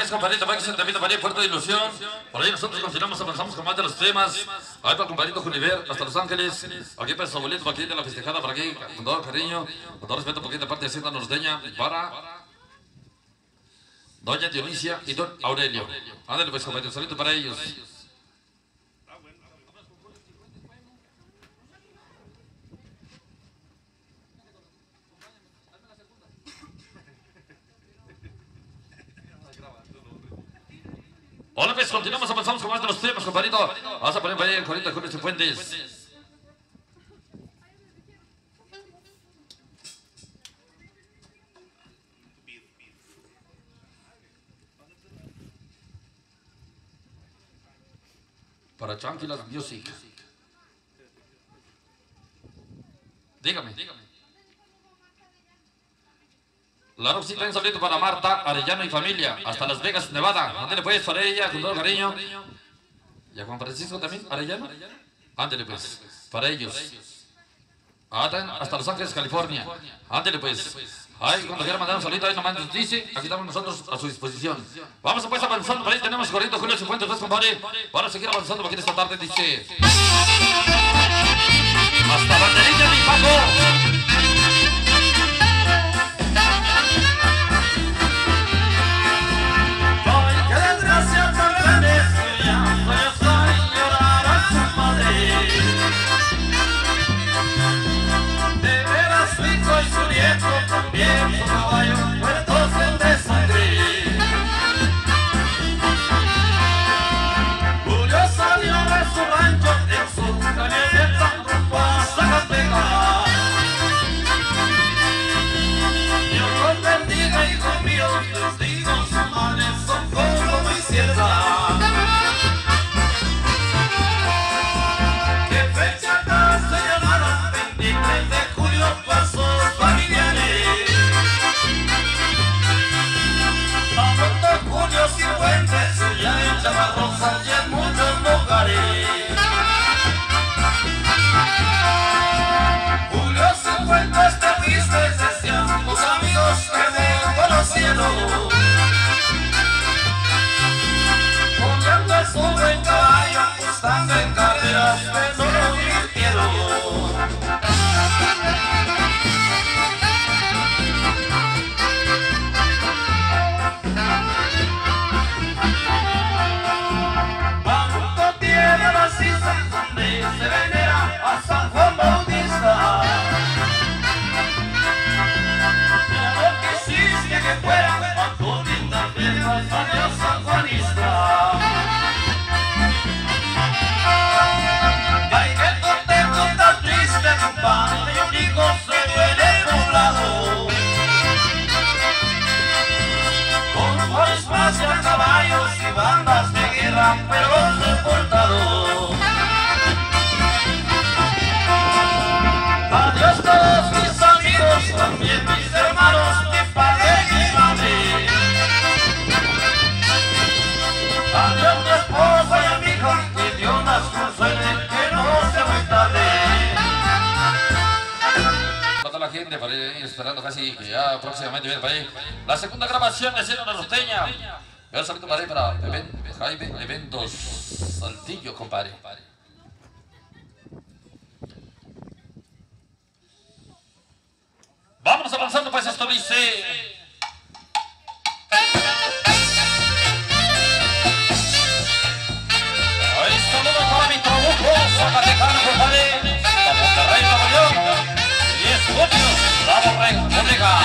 compadrito, para que se te invita para fuerte de ilusión. Por ahí nosotros continuamos, avanzamos con más de los temas. Ahí para el compadrito Juniver, hasta Los Ángeles. Aquí para su abuelito, para aquí de la festejada, por aquí, con todo cariño, con todo respeto, porque de parte de Hacienda Norteña, para doña Dionisia y don Aurelio. Ándale pues, compadrito, saludos para ellos. Hola pues, continuamos, avanzamos con más de los temas, compadrito. Vamos a poner para ahí el corito de Julio Cifuentes. Para Tranquilas Music. Dígame. Claro, sí, también saludo para Marta, Arellano y familia, hasta Las Vegas, Nevada. Ándale pues para ella, con todo cariño. ¿Y a Juan Francisco también, Arellano? Ándale pues, para ellos. Hasta Los Ángeles, California. Ándale pues. Ay, cuando quiera mandar un saludo, ahí nomás nos dice, aquí estamos nosotros a su disposición. Vamos pues avanzando, por ahí tenemos corriendo Julio Cifuentes, pues compadre. Para seguir avanzando, porque esta tarde dice... Hasta banderilla, mi Paco. También su caballo, muertos en desangre. Julio salió de su rancho en su camioneta rumbo a Zacatecas. Dios los bendiga, hijo mío, les digo, sus madres son como muy ciertas. ¿Qué fecha tan señalada? 23 de julio pasó familiares. Julio Cifuentes, ya en Chavarrosa y en muchos lugares. Julio Cifuentes, te fuiste, decían tus amigos que me conocieron. Poniendo el su buen caballo, apostando en carreras, pero no divirtieron. Donde se venera a San Juan Bautista. Todo quisiste que fuera a tu linda fiesta, adiós sanjuanista. Ay, que contento tan triste, compadre, y un hijo se duele poblado. Con flores más y a caballos y bandas de guerra, pero los sepultados. Adiós todos mis amigos, también mis hermanos, mi padre y mi madre. Adiós mi esposa y a mi hijo, que Dios nos consuele, que no sea muy tarde. Toda la gente para ir esperando casi que ya próximamente viene para ahí la segunda grabación de Hacienda Norteña. Un saludo para ahí para Jaime Eventos Saltillo, compadre. Vamos avanzando, pues esto dice... Ahí saludos para mi trabuco, Zacatecano, compadre, a Monterrey, Nuevo León, y escuchos, la bodega.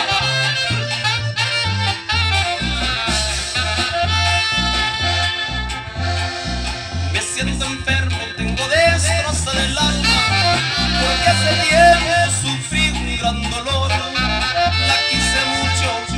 Me siento enfermo, tengo destrozada el alma, porque hace tiempo sufrí un gran dolor. La quise mucho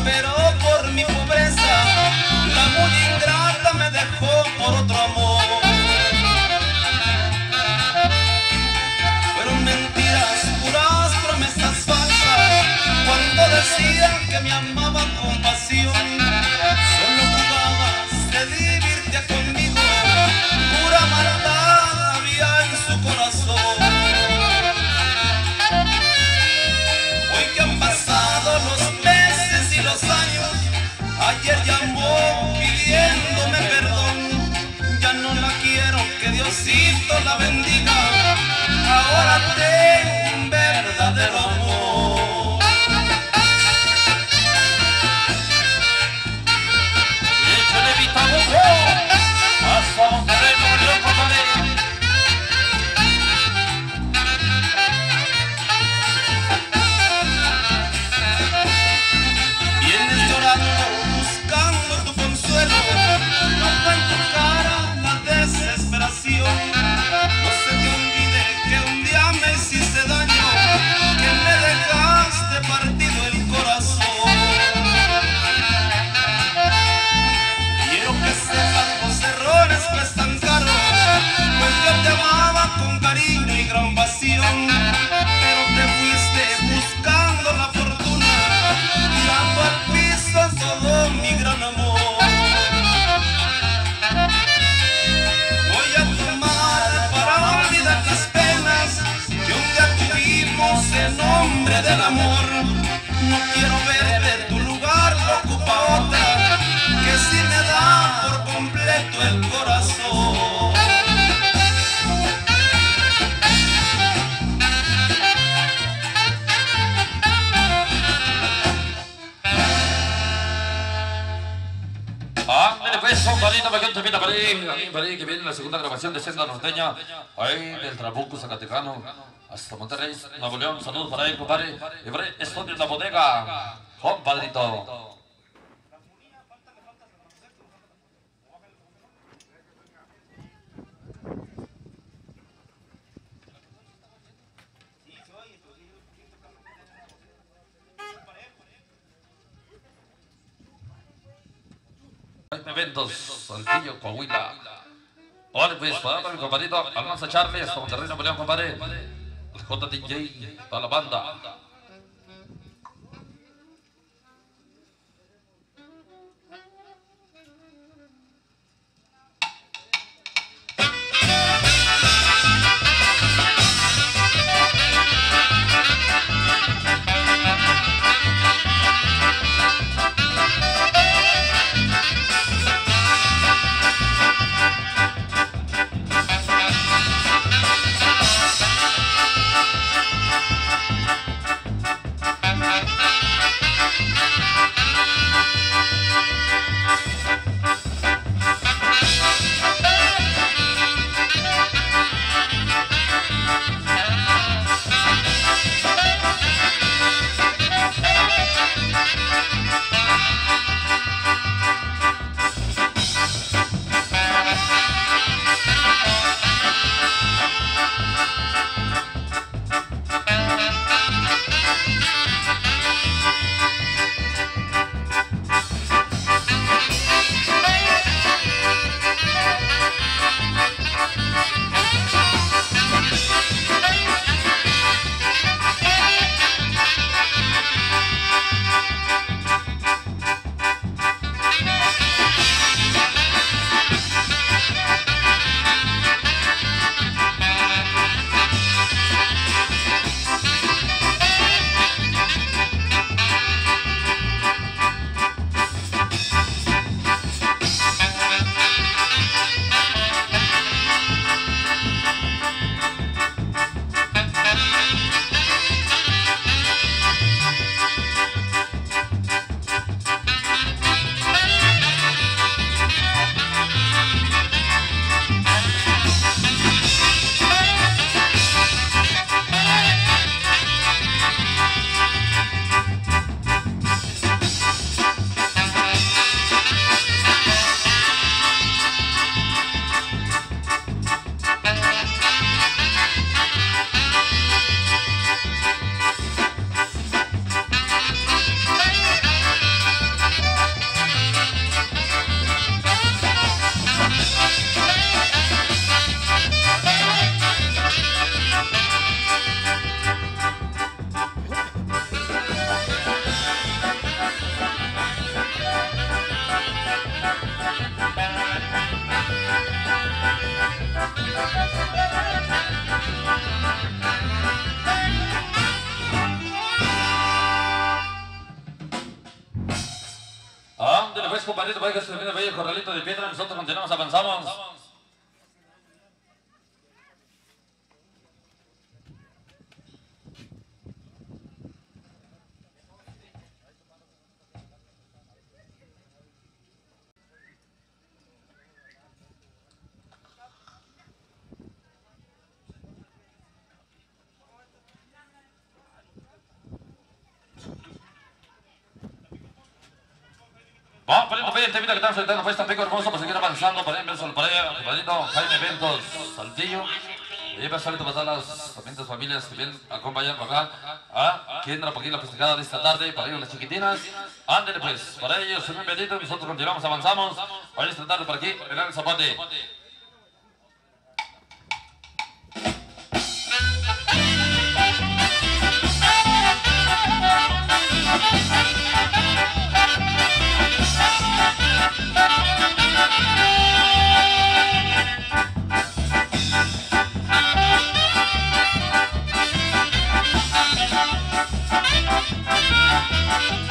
amor, no quiero verte, tu lugar lo ocupa otra, que sí me da por completo el corazón. Ándale pues, compadrito, me quedo para ahí, que viene la segunda grabación de Senda Norteña, ahí del Trabuco Zacatecano, hasta Monterrey, Nuevo León. Saludos para él, compadre. Y por ahí, esto es la bodega, compadrito. Eventos, Saltillo, Coahuila. Vale, pues, para mi compadrito, Almanza Charlie, hasta Monterrey, Nuevo León, compadre. El JDJ, toda la banda. Compadrito, para que se termine el bello corralito de piedra, nosotros continuamos, avanzamos. Vamos poniendo fe, el temita que estamos soltando fue Tampico hermoso para seguir avanzando, por ahí, compadrito Jaime Eventos, Saltillo. Y ahí va a salir para todas las familias que vienen a acompañar para acá, que entra por aquí la festejada de esta tarde, para ir las chiquitinas. Ándale pues, para ellos, un bendito, nosotros continuamos, avanzamos, para esta tarde por aquí, en el Zapote. Thank you.